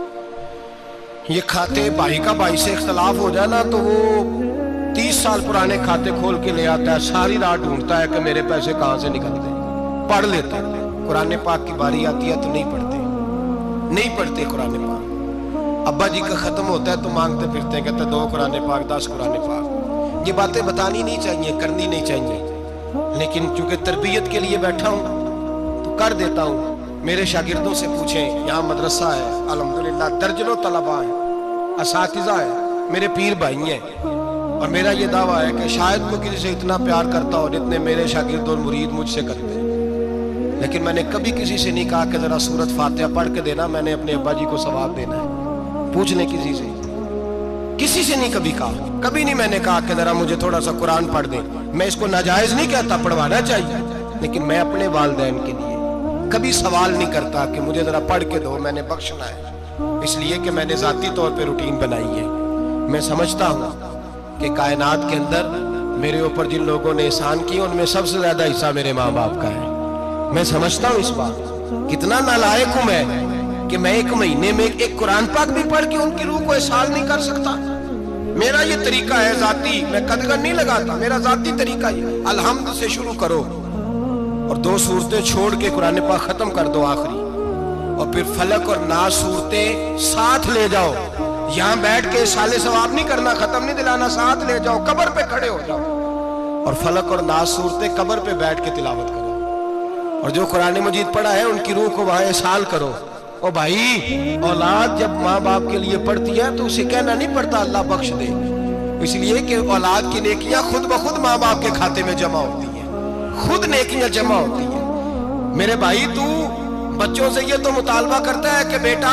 یہ کھاتے بھائی کا بھائی سے اختلاف ہو جائے نا تو وہ 30 سال پرانے کھاتے کھول کے لے آتا ہے، ساری رات ڈھونڈتا ہے کہ میرے پیسے کہاں سے نکلتے ہیں، پڑھ لیتا ہے۔ قرآن پاک کی باری آتی ہے تو نہیں پڑھتے قرآن پاک۔ अब्बा जी का ख़त्म होता है तो मांगते फिरते हैं, कहते हैं 2 कुरान पाक 10 कुरान पाक। ये बातें बतानी नहीं चाहिए, करनी नहीं चाहिए, लेकिन चूंकि तरबियत के लिए बैठा हूँ तो कर देता हूँ। मेरे शागिर्दों से पूछें, यहाँ मदरसा है अल्हम्दुलिल्लाह, दर्जनों तलबा हैं, असातिज़ा है, मेरे पीर भाई हैं, और मेरा ये दावा है कि शायद कोई किसी से इतना प्यार करता हो जितने मेरे शागिर्द और मुरीद मुझसे करते हैं। लेकिन मैंने कभी किसी से नहीं कहा कि ज़रा सूरत फातिहा पढ़ के देना, मैंने अपने अब्बा जी को सवाब देना है। पूछ लें किसी से नहीं कभी कहा, कभी नहीं मैंने कहा कि ज़रा मुझे थोड़ा सा कुरान पढ़ दें। मैं इसको नाजायज़ नहीं कहता, पढ़वाना चाहिए, लेकिन मैं अपने वालिदैन के लिए कभी सवाल नहीं करता कि मुझे ज़रा पढ़ के दो, मैंने बख्शना है, इसलिए कि मैंने ज़ाती तौर पे रूटीन बनाई है। मैं समझता हूँ कि कायनात के अंदर मेरे ऊपर जिन लोगों ने एहसान किए उनमें सबसे ज़्यादा हिस्सा मेरे माँ बाप का है। मैं समझता हूँ इस बात, कितना नालायक हूँ मैं कि मैं 1 महीने में एक कुरान पाक भी पढ़ के उनकी रूह को एहसास नहीं कर सकता। मेरा ये तरीका है ज़ाती, मैं कदगन नहीं लगाता, मेरा ज़ाती तरीका ये, अलहम्द से शुरू करो और 2 सूरतें छोड़ के कुरान पाक खत्म कर दो आखिरी, और फिर फलक और नास सूरतें साथ ले जाओ। यहाँ बैठ के साले सवाब नहीं करना, खत्म नहीं दिलाना, साथ ले जाओ, कब्र पे खड़े हो जाओ और फलक और नास सूरतें कब्र पे बैठ के तिलावत करो। और जो कुरान मजीद पढ़ा है उनकी रूह को वहां एहसाल करो। ओ भाई, औलाद जब माँ बाप के लिए पढ़ती है तो उसे कहना नहीं पड़ता अल्लाह बख्श दे, इसलिए कि औलाद की नेकियां खुद ब खुद माँ बाप के खाते में जमा होती है, खुद नेकियां जमा होती है। मेरे भाई, तू बच्चों से ये तो मुतालबा करता है कि बेटा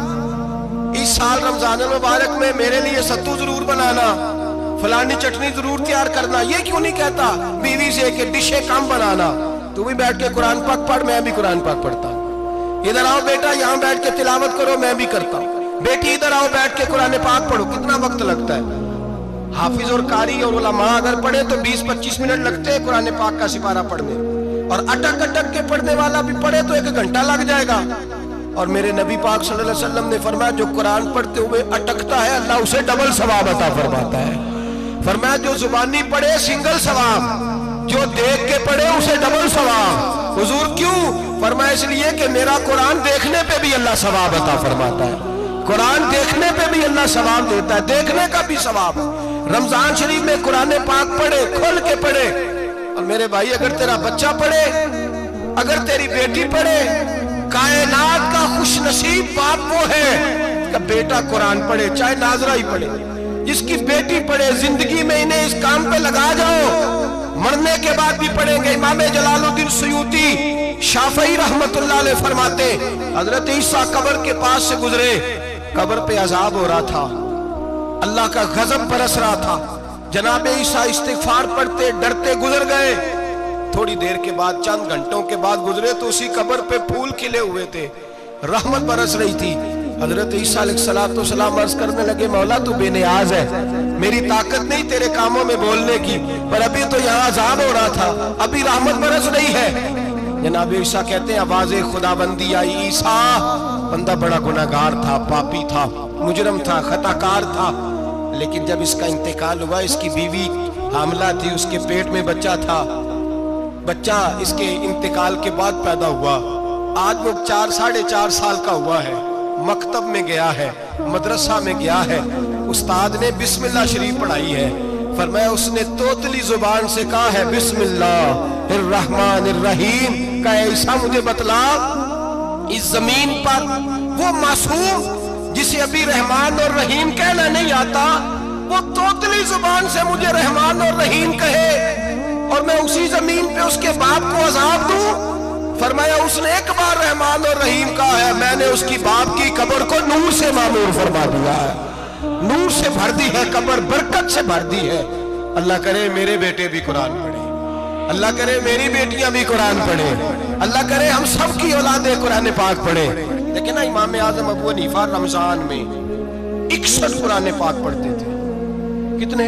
इस साल रमजान मुबारक में मेरे लिए सत्तू जरूर बनाना, फलानी चटनी जरूर तैयार करना, ये क्यों नहीं कहता बीवी से कि डिशे कम बनाना? तू भी बैठ के कुरान पाक पढ़, मैं भी कुरान पाक पढ़ता हूँ। इधर आओ बेटा, यहाँ बैठ के तिलावत करो, मैं भी करता हूँ। बेटी इधर आओ, बैठ के कुरान पाक पढ़ो। कितना वक्त लगता है? हाफिज और कारी और उलमा अगर पढ़े तो 20-25 मिनट लगते हैं कुरान पाक का सिपारा पढ़ने, और अटक अटक के पढ़ने वाला भी पढ़े तो 1 घंटा लग जाएगा। और मेरे नबी पाक सल्लल्लाहु अलैहि वसल्लम ने फरमाया, जो कुरान पढ़ते हुए अटकता है अल्लाह उसे डबल सवाब अता फरमाता है। फरमाया, जो जुबानी पढ़े सिंगल सवाब, जो देख के पढ़े उसे डबल सवाब। हुजूर क्यों? फरमाया, इसलिए कि मेरा कुरान देखने पे भी अल्लाह सवाब अता फरमाता है, कुरान देखने पे भी अल्लाह सवाब देता है, देखने का भी सवाब। रमजान शरीफ में कुरान पाक पढ़े, खोल के पढ़े। और मेरे भाई, अगर तेरा बच्चा पढ़े, अगर तेरी बेटी पढ़े, कायनात का खुश नसीब बाप वो है कि बेटा कुरान पढ़े, चाहे नाजरा ही पढ़े। जिसकी बेटी पढ़े, जिंदगी में इन्हें इस काम पे लगा जाओ, मरने के बाद भी पढ़ेंगे। इमाम जलालुद्दीन सुयूती शाफई रहमतुल्लाह अलैह फरमाते, हजरत ईसा कब्र के पास से गुजरे, कब्र पे अजाब हो रहा था, अल्लाह का गजब बरस रहा था। जनाब ईसा इस्तिगफार पढ़ते डरते गुजर गए। थोड़ी देर के बाद, चंद घंटों के बाद गुजरे तो उसी कब्र पे फूल खिले हुए थे, रहमत बरस रही थी। हजरत ईसा अलैहिस्सलाम अर्ज करने लगे, मौला तू बेनियाज है, मेरी ताकत नहीं तेरे कामों में बोलने की, पर अभी तो यहाँ अजाब हो रहा था, अभी रहमत बरस रही है। जनाब ईसा कहते हैं, आवाज़े खुदाबंदी आई, ईसा, बंदा बड़ा गुनाहगार था, पापी था, मुजरम था, खताकार था, लेकिन जब इसका इंतकाल हुआ, इसकी बीवी हामला थी, उसके पेट में बच्चा था, बच्चा इसके इंतकाल के बाद पैदा हुआ। आज वो 4-4.5 साल का हुआ है, मकतब में गया है, मदरसा में गया है, उस्ताद ने बिस्मिल्लाह शरीफ पढ़ाई है। फरमाया, उसने तोतली जुबान से कहा है बिस्मिल्लाहिर्रहमानिर्रहीम का, ऐसा मुझे बतला इस जमीन पर वो मासूम जिसे अभी रहमान और रहीम कहना नहीं आता, वो तोतली जुबान से मुझे रहमान और रहीम कहे, और मैं उसी जमीन पे उसके बाप को अजाब दूं? फरमाया, उसने एक बार रहमान और रहीम कहा है, मैंने उसकी बाप की कब्र को नूर से मामूर फरमा दिया है, नूर से भर दी है कब्र, बरकत से भर दी है। अल्लाह करे मेरे बेटे भी कुरान पढ़े, अल्लाह करे मेरी बेटियां भी कुरान पढ़े, अल्लाह करे हम सब की औलादें कुरान पाक पढ़े। लेकिन ना इमाम आजम अबू हनीफा रमजान में 61 कुरान पाक पढ़ते थे। कितने?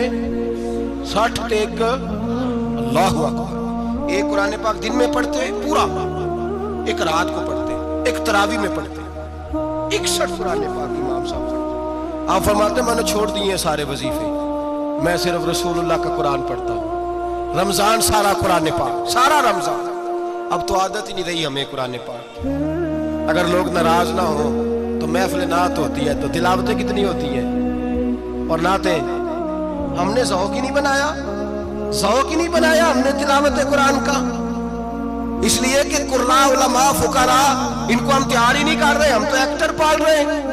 60 टेक, अल्लाहु अकबर। एक कुरान पाक दिन में पढ़ते पूरा, एक रात को पढ़ते, एक तरावी में पढ़ते। 61 कुरान पाक इमाम साहब पढ़ते। आप फरमाते, मैंने छोड़ दिए सारे वजीफे, मैं सिर्फ रसूलुल्लाह का कुरान पढ़ता हूँ। रमजान सारा कुरान पाक, सारा रमजान। अब तो आदत ही नहीं रही हमें कुरान पाक। अगर लोग नाराज ना हो تو محفل نعت ہوتی ہے تو تلاوتیں کتنی ہوتی ہیں، اور نعتیں ہم نے ذوق ہی نہیں بنایا، ذوق ہی نہیں بنایا ہم نے تلاوت قرآن کا، اس لیے کہ قراء علماء فقراء ان کو ہم تیار ہی نہیں کر رہے، ہم تو ایکٹر پال رہے ہیں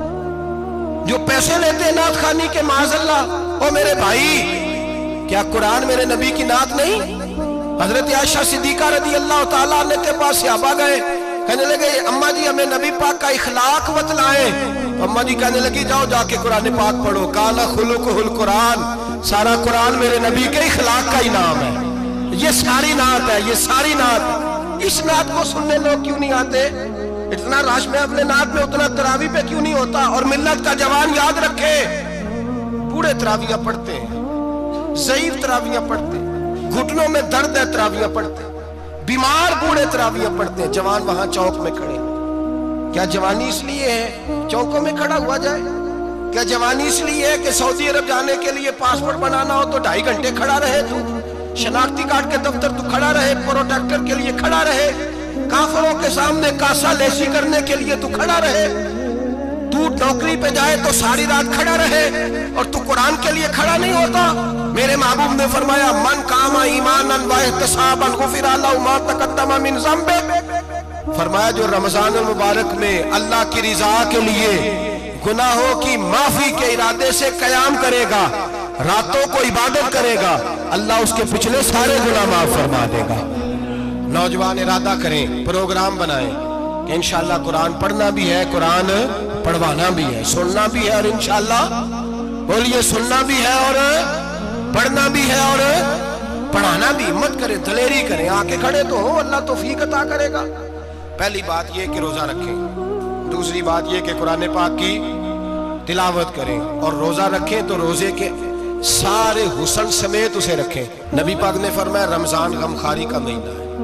جو پیسے لیتے ہیں نعت خوانی کے، معاذ اللہ۔ او میرے بھائی، کیا قرآن میرے نبی کی نعت نہیں؟ حضرت عائشہ صدیقہ رضی اللہ تعالیٰ عنہ کے پاس صحابہ گئے، کہنے لگے اماں جی ہمیں نبی پاک کا اخلاق بتلائیں، تو اماں جی کہنے لگی جاؤ جا کے قرآن پاک پڑھو، قال خلقہ القرآن، سارا قرآن میرے نبی کے اخلاق کا ہی نام ہے، یہ ساری نعت ہے، یہ ساری نعت۔ اس نعت کو سننے لوگ کیوں نہیں آتے؟ اتنا رش میں اپنے نعت میں اتنا تراویح پہ کیوں نہیں ہوتا؟ اور ملت کا جوان یاد رکھے، بوڑھے تراویح پڑھتے ہیں، ضعیف تراویح پڑھتے ہیں، گھٹنوں میں درد ہے تراویح پڑھتے ہیں، بیمار بوڑھے تراویح پڑھتے ہیں، جوان وہاں چوک میں کھڑے۔ کیا جوانی اس لیے ہے چوکوں میں کھڑا ہوا جائے؟ کیا جوانی اس لیے ہے کہ سعودی عرب جانے کے لیے پاسپورٹ بنانا ہو تو 2.5 گھنٹے کھڑا رہے تو؟ شناختی کارڈ کے دفتر تو کھڑا رہے، پروٹیکٹر کے لیے کھڑا رہے، کافروں کے سامنے کاسا لیسی کرنے کے لیے تو کھڑا رہے، تو نوکری پہ جائے تو ساری رات کھڑا رہے، اور تو قرآن کے لیے کھڑا نہیں ہوتا؟ میرے محبوب نے فرمایا من قام ایمانا واحتسابا غفر له ما تقدم من ذنبه، فرمایا جو رمضان المبارک میں اللہ کی رضا کے لیے گناہوں کی معافی کے ارادے سے قیام کرے گا، راتوں کو عبادت کرے گا، اللہ اس کے پچھلے سارے گناہ معاف فرما دے گا۔ نوجوان ارادہ کریں، پروگرام بنائیں کہ انشاءاللہ قرآن پڑھنا بھی ہے، قرآن پڑھوانا بھی ہے، سننا بھی ہے، اور انشاءاللہ بولیے سننا بھی ہے اور پڑھنا بھی ہے اور پڑھانا بھی۔ ہمت کریں، دلیری کریں، آکے کھڑے تو ہو، اللہ توفیق عطا کرے گا۔ پہلی بات یہ کہ روزہ رکھیں، دوسری بات یہ کہ قرآن پاک کی تلاوت کریں، اور روزہ رکھیں تو روزے کے سارے حسن سمیت اسے رکھیں۔ نبی پاک نے فرمایا رمضان غمخواری کا مہینہ ہے،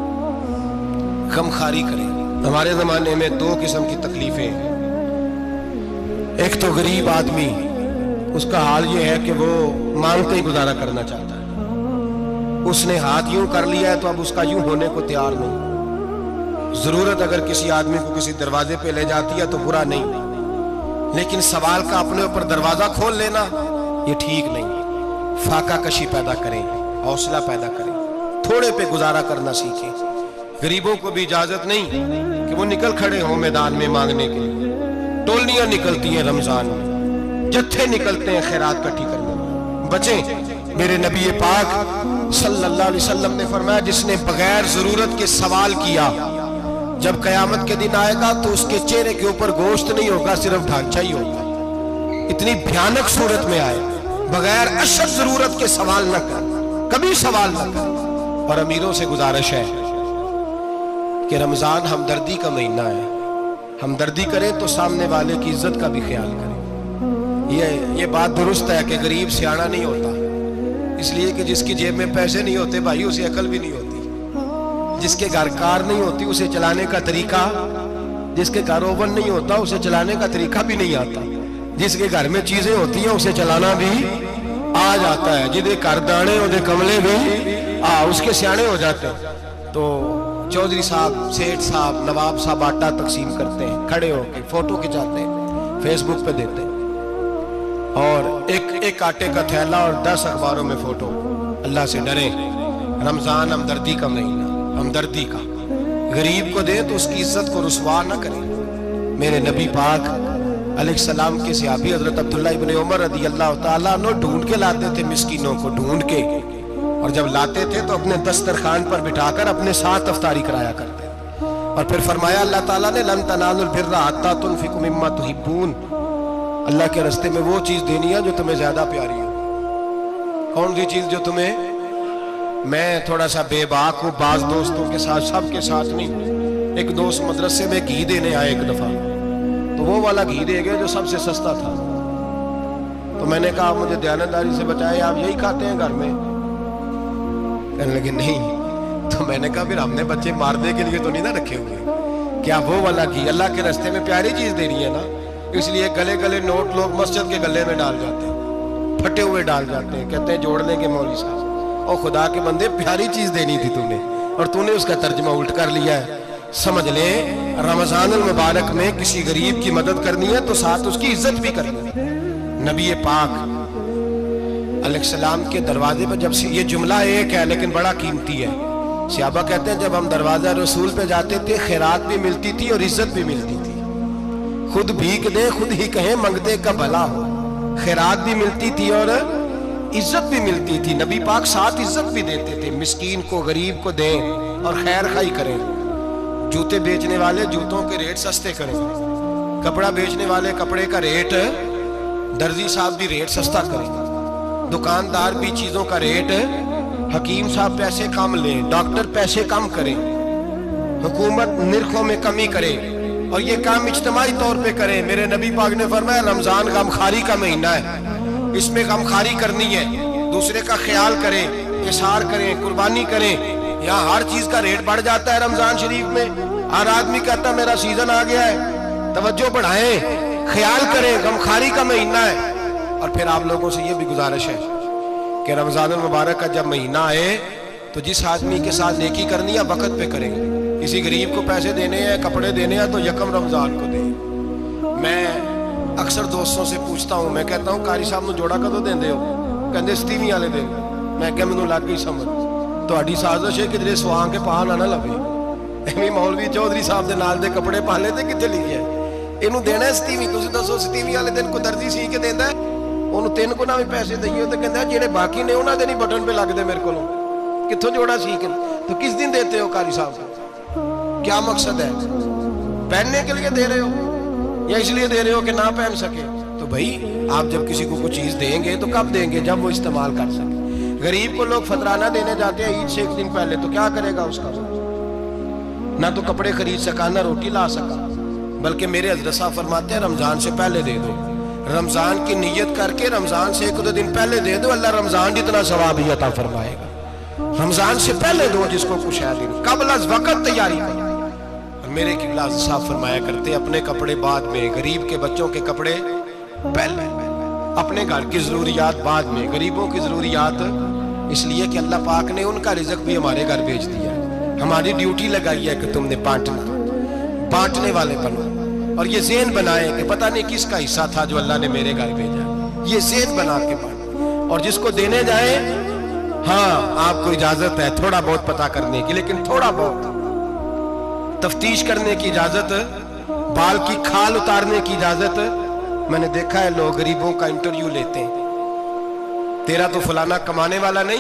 غمخواری کریں۔ ہمارے زمانے میں 2 قسم کی تکلیفیں ہیں، ایک تو غریب آدمی، اس کا حال یہ ہے کہ وہ مانگتے ہی گزارا کرنا چاہتا ہے، اس نے ہاتھ یوں کر لیا ہے تو اب اس کا یوں ہونے کو تیار نہیں۔ ضرورت اگر کسی آدمی کو کسی دروازے پہ لے جاتی ہے تو برا نہیں، لیکن سوال کا اپنے اوپر دروازہ کھول لینا یہ ٹھیک نہیں۔ فاقہ کشی پیدا کریں، حوصلہ پیدا کریں، تھوڑے پہ گزارا کرنا سیکھیں۔ غریبوں کو بھی اجازت نہیں کہ وہ نکل کھڑے ہوں میدان میں مانگنے کے لیے، ٹولیاں نکلتی ہیں رمضان میں، جتھے نکلتے ہیں خیرات کٹھی کرنے میں، بچیں۔ میرے نبی پاک صلی اللہ علیہ وسلم نے فرمایا جس نے بغیر ضرورت کے سوال کیا، جب قیامت کے دن آئے گا تو اس کے چہرے کے اوپر گوشت نہیں ہوگا، صرف ڈھانچہ ہی ہوگا۔ اتنی بھیانک صورت میں آئے، بغیر اشد ضرورت کے سوال نہ کر، کبھی سوال نہ کر۔ اور امیروں سے گزارش ہے کہ رمضان ہمدردی کا مہینہ ہے، ہمدردی کریں تو سامنے والے کی عزت کا بھی خیال کریں۔ یہ بات درست ہے کہ غریب سیاڑا نہیں ہوتا، اس لیے کہ جس کی جیب میں پیسے نہیں ہوتے بھائی اسے عقل بھی نہیں ہوتی، جس کے گھر کار نہیں ہوتی اسے چلانے کا طریقہ، جس کے گھر اوون نہیں ہوتا اسے چلانے کا طریقہ بھی نہیں آتا، جس کے گھر میں چیزیں ہوتی ہیں اسے چلانا بھی آ جاتا ہے، جدے گھر دانے اور کملے بھی اس کے سیانے ہو جاتے ہیں۔ تو چودھری صاحب، سیٹھ صاحب، نواب صاحب آٹا تقسیم کرتے ہیں، کھڑے ہو کے فوٹو کھچاتے ہیں، فیس بک پہ دیتے ہیں، اور ایک آٹے کا تھیلا اور 10 اخباروں میں فوٹو۔ اللہ سے ڈریں، رمضان ہمدردی کا مہینہ، ہمدردی کا، غریب کو دیں تو اس کی عزت کو رسوا نہ کریں۔ میرے نبی پاک علیہ السلام کے صحابی حضرت عبداللہ ابن عمر رضی اللہ تعالیٰ عنہ ڈھونڈ کے لاتے تھے مسکینوں کو، ڈھونڈ کے، اور جب لاتے تھے تو اپنے دسترخوان پر بٹھا کر اپنے ساتھ افطاری کرایا کرتے، اور پھر فرمایا اللہ تعالیٰ نے لن تنالوا البر حتی تنفقوا مما تحبون، اللہ کے راستے میں وہ چیز دینی ہے جو تمہیں زیادہ پیاری ہو۔ کون سی چیز جو تمہیں؟ میں تھوڑا سا بے باک ہوں، بعض دوستوں کے ساتھ، سب کے ساتھ نہیں۔ ایک دوست مدرسے میں گھی دینے آئے ایک دفعہ، تو وہ والا گھی دے گئے جو سب سے سستا تھا، تو میں نے کہا مجھے دیانتداری سے بچائے، آپ یہی کھاتے ہیں گھر میں؟ کہنے لگے نہیں۔ تو میں نے کہا پھر ہم نے بچے مارنے کے لیے تو نہیں نہ رکھے ہوئے، کیا وہ والا گھی اللہ کے راستے میں پیاری چیز دینی ہے نا، اس لیے گلے گلے نوٹ لوگ مسجد کے گلے میں ڈال جاتے ہیں، پھٹے ہوئے ڈال جاتے ہیں، کہتے ہیں جوڑ لیں گے مولوی صاحب۔ اور خدا کے بندے پیاری چیز دینی تھی تو نے، اور تو نے اس کا ترجمہ الٹ کر لیا ہے۔ سمجھ لیں رمضان المبارک میں کسی غریب کی مدد کرنی ہے تو ساتھ اس کی عزت بھی کرنی ہے۔ نبی پاک علیہ السلام کے دروازے پر جب یہ جملہ ایک ہے لیکن بڑا قیمتی ہے، صحابہ کہتے ہیں جب ہم دروازہ رسول پہ جاتے تھے خیرات بھی ملتی تھی اور عزت بھی ملتی تھی۔ خود بھیک دے خود ہی کہیں منگتے کا بھلا ہو، خیرات بھی ملتی تھی اور عزت بھی ملتی تھی۔ نبی پاک ساتھ عزت بھی دیتے تھے، مسکین کو غریب کو دیں اور خیر خائی کریں۔ جوتے بیچنے والے جوتوں کے ریٹ سستے کریں، کپڑا بیچنے والے کپڑے کا ریٹ، درزی صاحب بھی ریٹ سستا کریں، دکاندار بھی چیزوں کا ریٹ، حکیم صاحب پیسے کم لیں، ڈاکٹر پیسے کم کریں، حکومت نرخوں میں کمی کرے اور یہ کام اجتماعی طور پہ کریں۔ میرے نبی پاک نے فرمایا رمضان غمخواری کا مہینہ ہے، اس میں غمخواری کرنی ہے، دوسرے کا خیال کریں، اظہار کریں، قربانی کریں۔ یہاں ہر چیز کا ریٹ بڑھ جاتا ہے رمضان شریف میں، ہر آدمی کہتا ہے میرا سیزن آ گیا ہے، توجہ بڑھائیں، خیال کریں، غمخواری کا مہینہ ہے۔ اور پھر آپ لوگوں سے یہ بھی گزارش ہے کہ رمضان المبارک کا جب مہینہ آئے تو جس آدمی کے ساتھ نیکی کرنی ہے وقت پہ کریں۔ کسی غریب کو پیسے دینے ہیں، کپڑے دینے ہیں تو یکم رمضان کو دیں۔ میں اکثر دوستوں سے پوچھتا ہوں، میں کہتا ہوں قاری صاحب نو جوڑا کدو دیندے ہو؟ کہندے 27 والے دن۔ میں کہ مینوں لگ گئی سمجھ، تہاڈی سازش ہے کدھر سواں کے پاہ نہ لوے، ایویں مولوی چودھری صاحب دے نال دے کپڑے پا لے تے کتے لکھیا ہے اینوں دینا ہے 27۔ تسی دسو 27 والے دن کو درزی سی کے دیندا ہے، انہوں 3 گنا بھی پیسے دئیے تو کہتا ہے جیڑے باقی نے انہاں دے نہیں بٹن پہ لگ دے میرے کو کتھوں جوڑا سی کے۔ تو کس دن دیتے ہو قاری صاحب کو؟ کیا مقصد ہے؟ پہننے کے لیے دے رہے ہو یا اس لیے دے رہے ہو کہ نہ پہن سکے؟ تو بھائی آپ جب کسی کو کوئی چیز دیں گے تو کب دیں گے؟ جب وہ استعمال کر سکے۔ غریب کو لوگ فطرانہ دینے جاتے ہیں عید سے 1 دن پہلے، تو کیا کرے گا اس کا؟ نہ تو کپڑے خرید سکا نہ روٹی لا سکا، بلکہ میرے حضرت صاحب فرماتے ہیں رمضان سے پہلے دے دو، رمضان کی نیت کر کے رمضان سے 1-2 دن پہلے دے دو، اللہ رمضان جتنا ثواب ہی عطا فرمائے گا۔ رمضان سے پہلے دو جس کو کچھ ہے دن، قبل از وقت تیاری کرو۔ اور میرے قبلہ صاحب فرمایا کرتے اپنے کپڑے بعد میں، غریب کے بچوں کے کپڑے پہلے، اپنے گھر کی ضروریات بعد میں، غریبوں کی ضروریات، اس لیے کہ اللہ پاک نے ان کا رزق بھی ہمارے گھر بھیج دیا ہے، ہماری ڈیوٹی لگائی ہے کہ تم نے بانٹنے والے بنو۔ اور یہ ذہن بنائیں کہ پتہ نہیں کس کا حصہ تھا جو اللہ نے میرے گھر بھیجا، یہ ذہن بنا کے بانٹ۔ اور جس کو دینے جائیں، ہاں آپ کو اجازت ہے تھوڑا بہت پتہ کرنے کی، لیکن تھوڑا بہت تفتیش کرنے کی اجازت، بال کی کھال اتارنے کی اجازت۔ میں نے دیکھا ہے لوگ غریبوں کا انٹرویو لیتے ہیں، تیرا تو فلانا کمانے والا نہیں،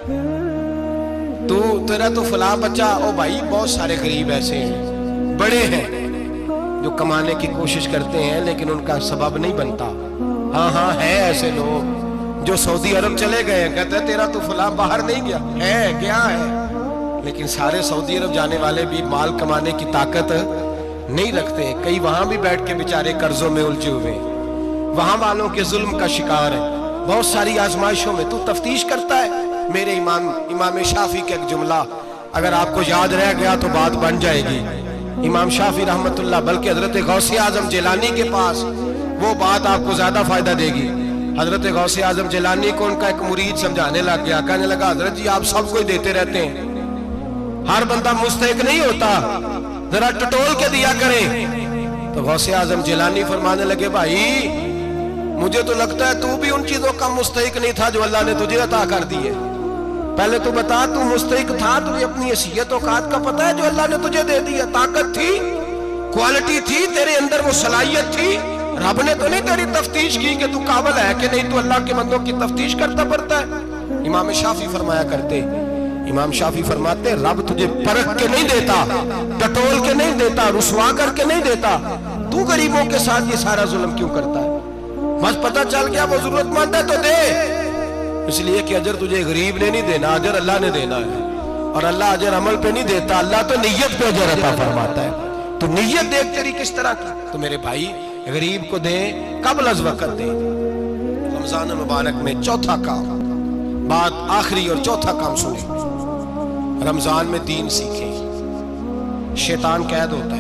تیرا تو فلاں بچہ، او بھائی بہت سارے غریب ایسے ہیں، بڑے ہیں جو کمانے کی کوشش کرتے ہیں لیکن ان کا سبب نہیں بنتا۔ ہاں ہے ایسے لوگ جو سعودی عرب چلے گئے ہیں، کہتے ہیں تیرا تو فلاں باہر نہیں گیا، ہے گیا ہے، لیکن سارے سعودی عرب جانے والے بھی مال کمانے کی طاقت نہیں رکھتے، کئی وہاں بھی بیٹھ کے بیچارے قرضوں میں الجھے ہوئے، وہاں والوں کے ظلم کا شکار ہے، بہت ساری آزمائشوں میں تو تفتیش کرتا ہے۔ میرے امام شافعی کا ایک جملہ اگر آپ کو یاد رہ گیا تو بات بن جائے گی۔ امام شافعی رحمت اللہ، بلکہ حضرت غوث اعظم جیلانی کے پاس وہ بات آپ کو زیادہ فائدہ دے گی۔ حضرت غوث اعظم جیلانی کو ان کا ایک مرید سمجھانے لگ گیا، کہنے لگا حضرت جی آپ سب کو دیتے رہتے ہیں، ہر بندہ مستحق نہیں ہوتا، ذرا ٹٹول کے دیا کریں۔ تو غوث اعظم جیلانی فرمانے لگے بھائی مجھے تو لگتا ہے تو بھی ان چیزوں کا مستحق نہیں تھا جو اللہ نے تجھے عطا کر دی ہے، پہلے تو بتا تو مستحق تھا، تجھے اپنی حیثیت اوقات کا پتہ ہے جو اللہ نے تجھے دے دی ہے، طاقت تھی، کوالٹی تھی، تیرے اندر وہ صلاحیت تھی، رب نے تو نہیں تیری تفتیش کی کہ تو قابل ہے کہ نہیں، تو اللہ کے بندوں کی تفتیش کرتا پڑتا ہے۔ امام شافعی فرمایا کرتے، امام شافعی فرماتے رب تجھے پرکھ کے نہیں دیتا، ٹٹول کے نہیں دیتا، رسوا کر کے نہیں دیتا، تو غریبوں کے ساتھ یہ سارا ظلم کیوں کرتا ہے؟ بس پتہ چل گیا وہ ضرورت مند ہے تو دے، اس لیے کہ اجر تجھے غریب نے نہیں دینا، اجر اللہ نے دینا ہے، اور اللہ اجر عمل پہ نہیں دیتا، اللہ تو نیت پہ اجر عطا فرماتا ہے۔ تو نیت دیکھ تیری کس طرح کی، تو میرے بھائی غریب کو دیں، قبل از وقت دیں۔ رمضان مبارک میں چوتھا کام، بات آخری اور چوتھا کام سنیں، رمضان میں دین سیکھیں۔ شیطان قید ہوتا ہے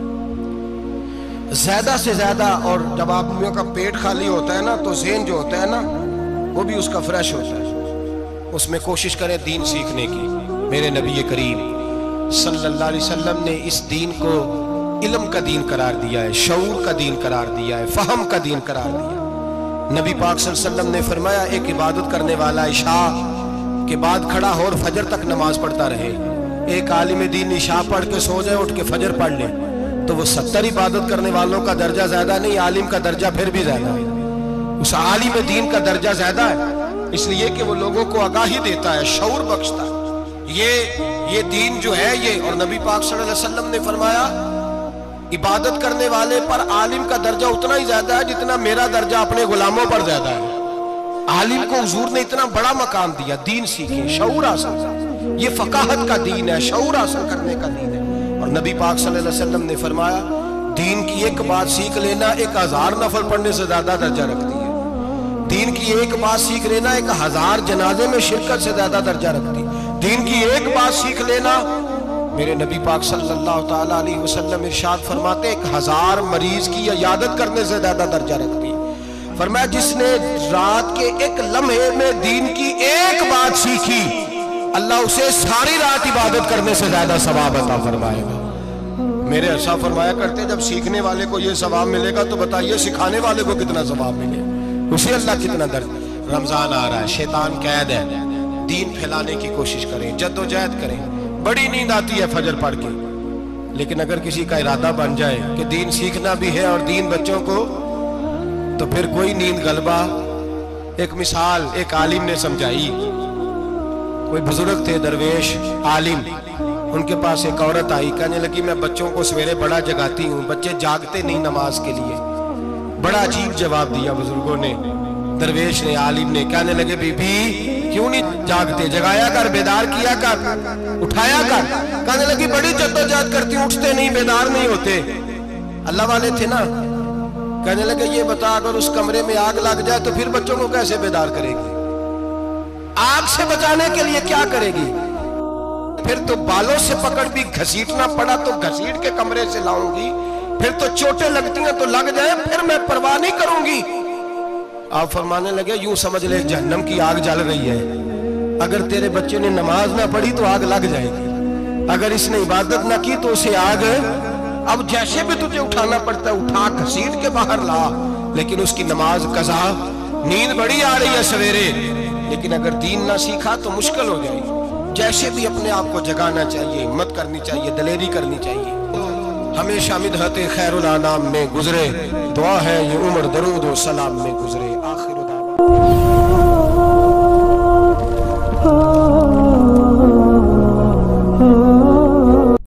زیادہ سے زیادہ، اور جب آدمیوں کا پیٹ خالی ہوتا ہے نا تو ذہن جو ہوتا ہے نا وہ بھی اس کا فریش ہوتا ہے، اس میں کوشش کریں دین سیکھنے کی۔ میرے نبی کریم सल्लल्लाहु अलैहि वसल्लम ने इस दीन को इल्म का दीन करार दिया है, शऊर का दीन करार दिया है, फहम का दीन करार दिया है। नबी पाक सल्लल्लाहु अलैहि वसल्लम ने फरमाया, एक इबादत करने वाला इशा के बाद खड़ा हो और फजर तक नमाज पढ़ता रहे। एक आलिम दीन इशा पढ़ के सो जाए, उठ के फजर पढ़ ले, तो वो 70 इबादत करने वालों का दर्जा ज्यादा नहीं, आलिम का दर्जा फिर भी ज्यादा है। उस आलिम दीन का दर्जा ज्यादा है, इसलिए कि वो लोगों को आगाही देता है, शऊर बख्शता है। ये दीन जो है ये, और नबी पाक सल्लल्लाहु अलैहि वसल्लम ने फरमाया, इबादत करने वाले पर आलिम का दर्जा उतना ही ज्यादा है जितना मेरा दर्जा अपने गुलामों पर ज्यादा है। आलिम को हुजूर ने इतना बड़ा मकाम दिया, दीन सीखे, शऊर हासिल, ये फकाहत का दीन है, शऊर हासिल करने का दीन है। और नबी पाक सल्लल्लाहु अलैहि वसल्लम ने फरमाया, दीन की एक बात सीख लेना 1000 नफल पढ़ने से ज्यादा दर्जा रखती है। दीन की एक बात सीख लेना 1000 जनाजे में शिरकत से ज्यादा दर्जा रखती है। दीन की एक बात सीख लेना, मेरे नबी पाक सल्लल्लाहु ताला अलैहि वसल्लम इरशाद फरमाते, 1000 मरीज की इयादत करने से ज्यादा दर्जा रखती है। फरमाया, जिसने रात के एक लम्हे में दीन की एक बात सीखी, अल्लाह उसे सारी रात इबादत करने से ज्यादा सवाब अता फरमाएगा। मेरे ऐसा फरमाया करते, जब सीखने वाले को ये सवाब मिलेगा तो बताइए सिखाने वाले को कितना सवाब मिलेगा, उसे अल्लाह कितना दर्द। रमजान आ रहा है, शैतान कैद है, दीन फैलाने की कोशिश करें, जद्दोजहद करें। बड़ी नींद आती है फजर पढ़ के, लेकिन अगर किसी का इरादा बन जाए कि दीन सीखना भी है और दीन बच्चों को, तो फिर कोई नींद गलबा। एक मिसाल एक आलिम ने समझाई। कोई बुजुर्ग थे, दरवेश आलिम, उनके पास एक औरत आई, कहने लगी, मैं बच्चों को सवेरे बड़ा जगाती हूँ, बच्चे जागते नहीं नमाज के लिए। बड़ा अजीब जवाब दिया बुजुर्गों ने, दरवेश ने, आलिम ने। कहने लगे, बीबी क्यों नहीं जागते, जगाया कर, बेदार किया कर, उठाया कर। कहने लगी, बड़ी जद्दोजहद करती हूँ, उठते नहीं, बेदार नहीं होते। अल्लाह वाले थे ना। कहने लगे, ये बता, अगर उस कमरे में आग लग जाए तो फिर बच्चों को कैसे बेदार करेगी? आग से बचाने के लिए क्या करेगी? फिर तो बालों से पकड़ भी घसीटना पड़ा तो घसीट के कमरे से लाऊंगी, फिर तो चोटें लगती हैं तो लग जाए, फिर मैं परवाह नहीं करूंगी। आप फरमाने लगे, यूं समझ ले जहन्नम की आग जल रही है, अगर तेरे बच्चे ने नमाज ना पढ़ी तो आग लग जाएगी, अगर इसने इबादत ना की तो उसे आग, अब जैसे भी तुझे उठाना पड़ता है उठा घसीट के बाहर ला, लेकिन उसकी नमाज कज़ा। नींद बड़ी आ रही है सवेरे, लेकिन अगर दीन ना सीखा तो मुश्किल हो जाएगी। जैसे भी अपने आप को जगाना चाहिए, हिम्मत करनी चाहिए, दलेरी करनी चाहिए। हमेशा मिदहते खैरुल अनाम में गुजरे, दुआ है ये उम्र दरूद व सलाम में गुजरे। आखिर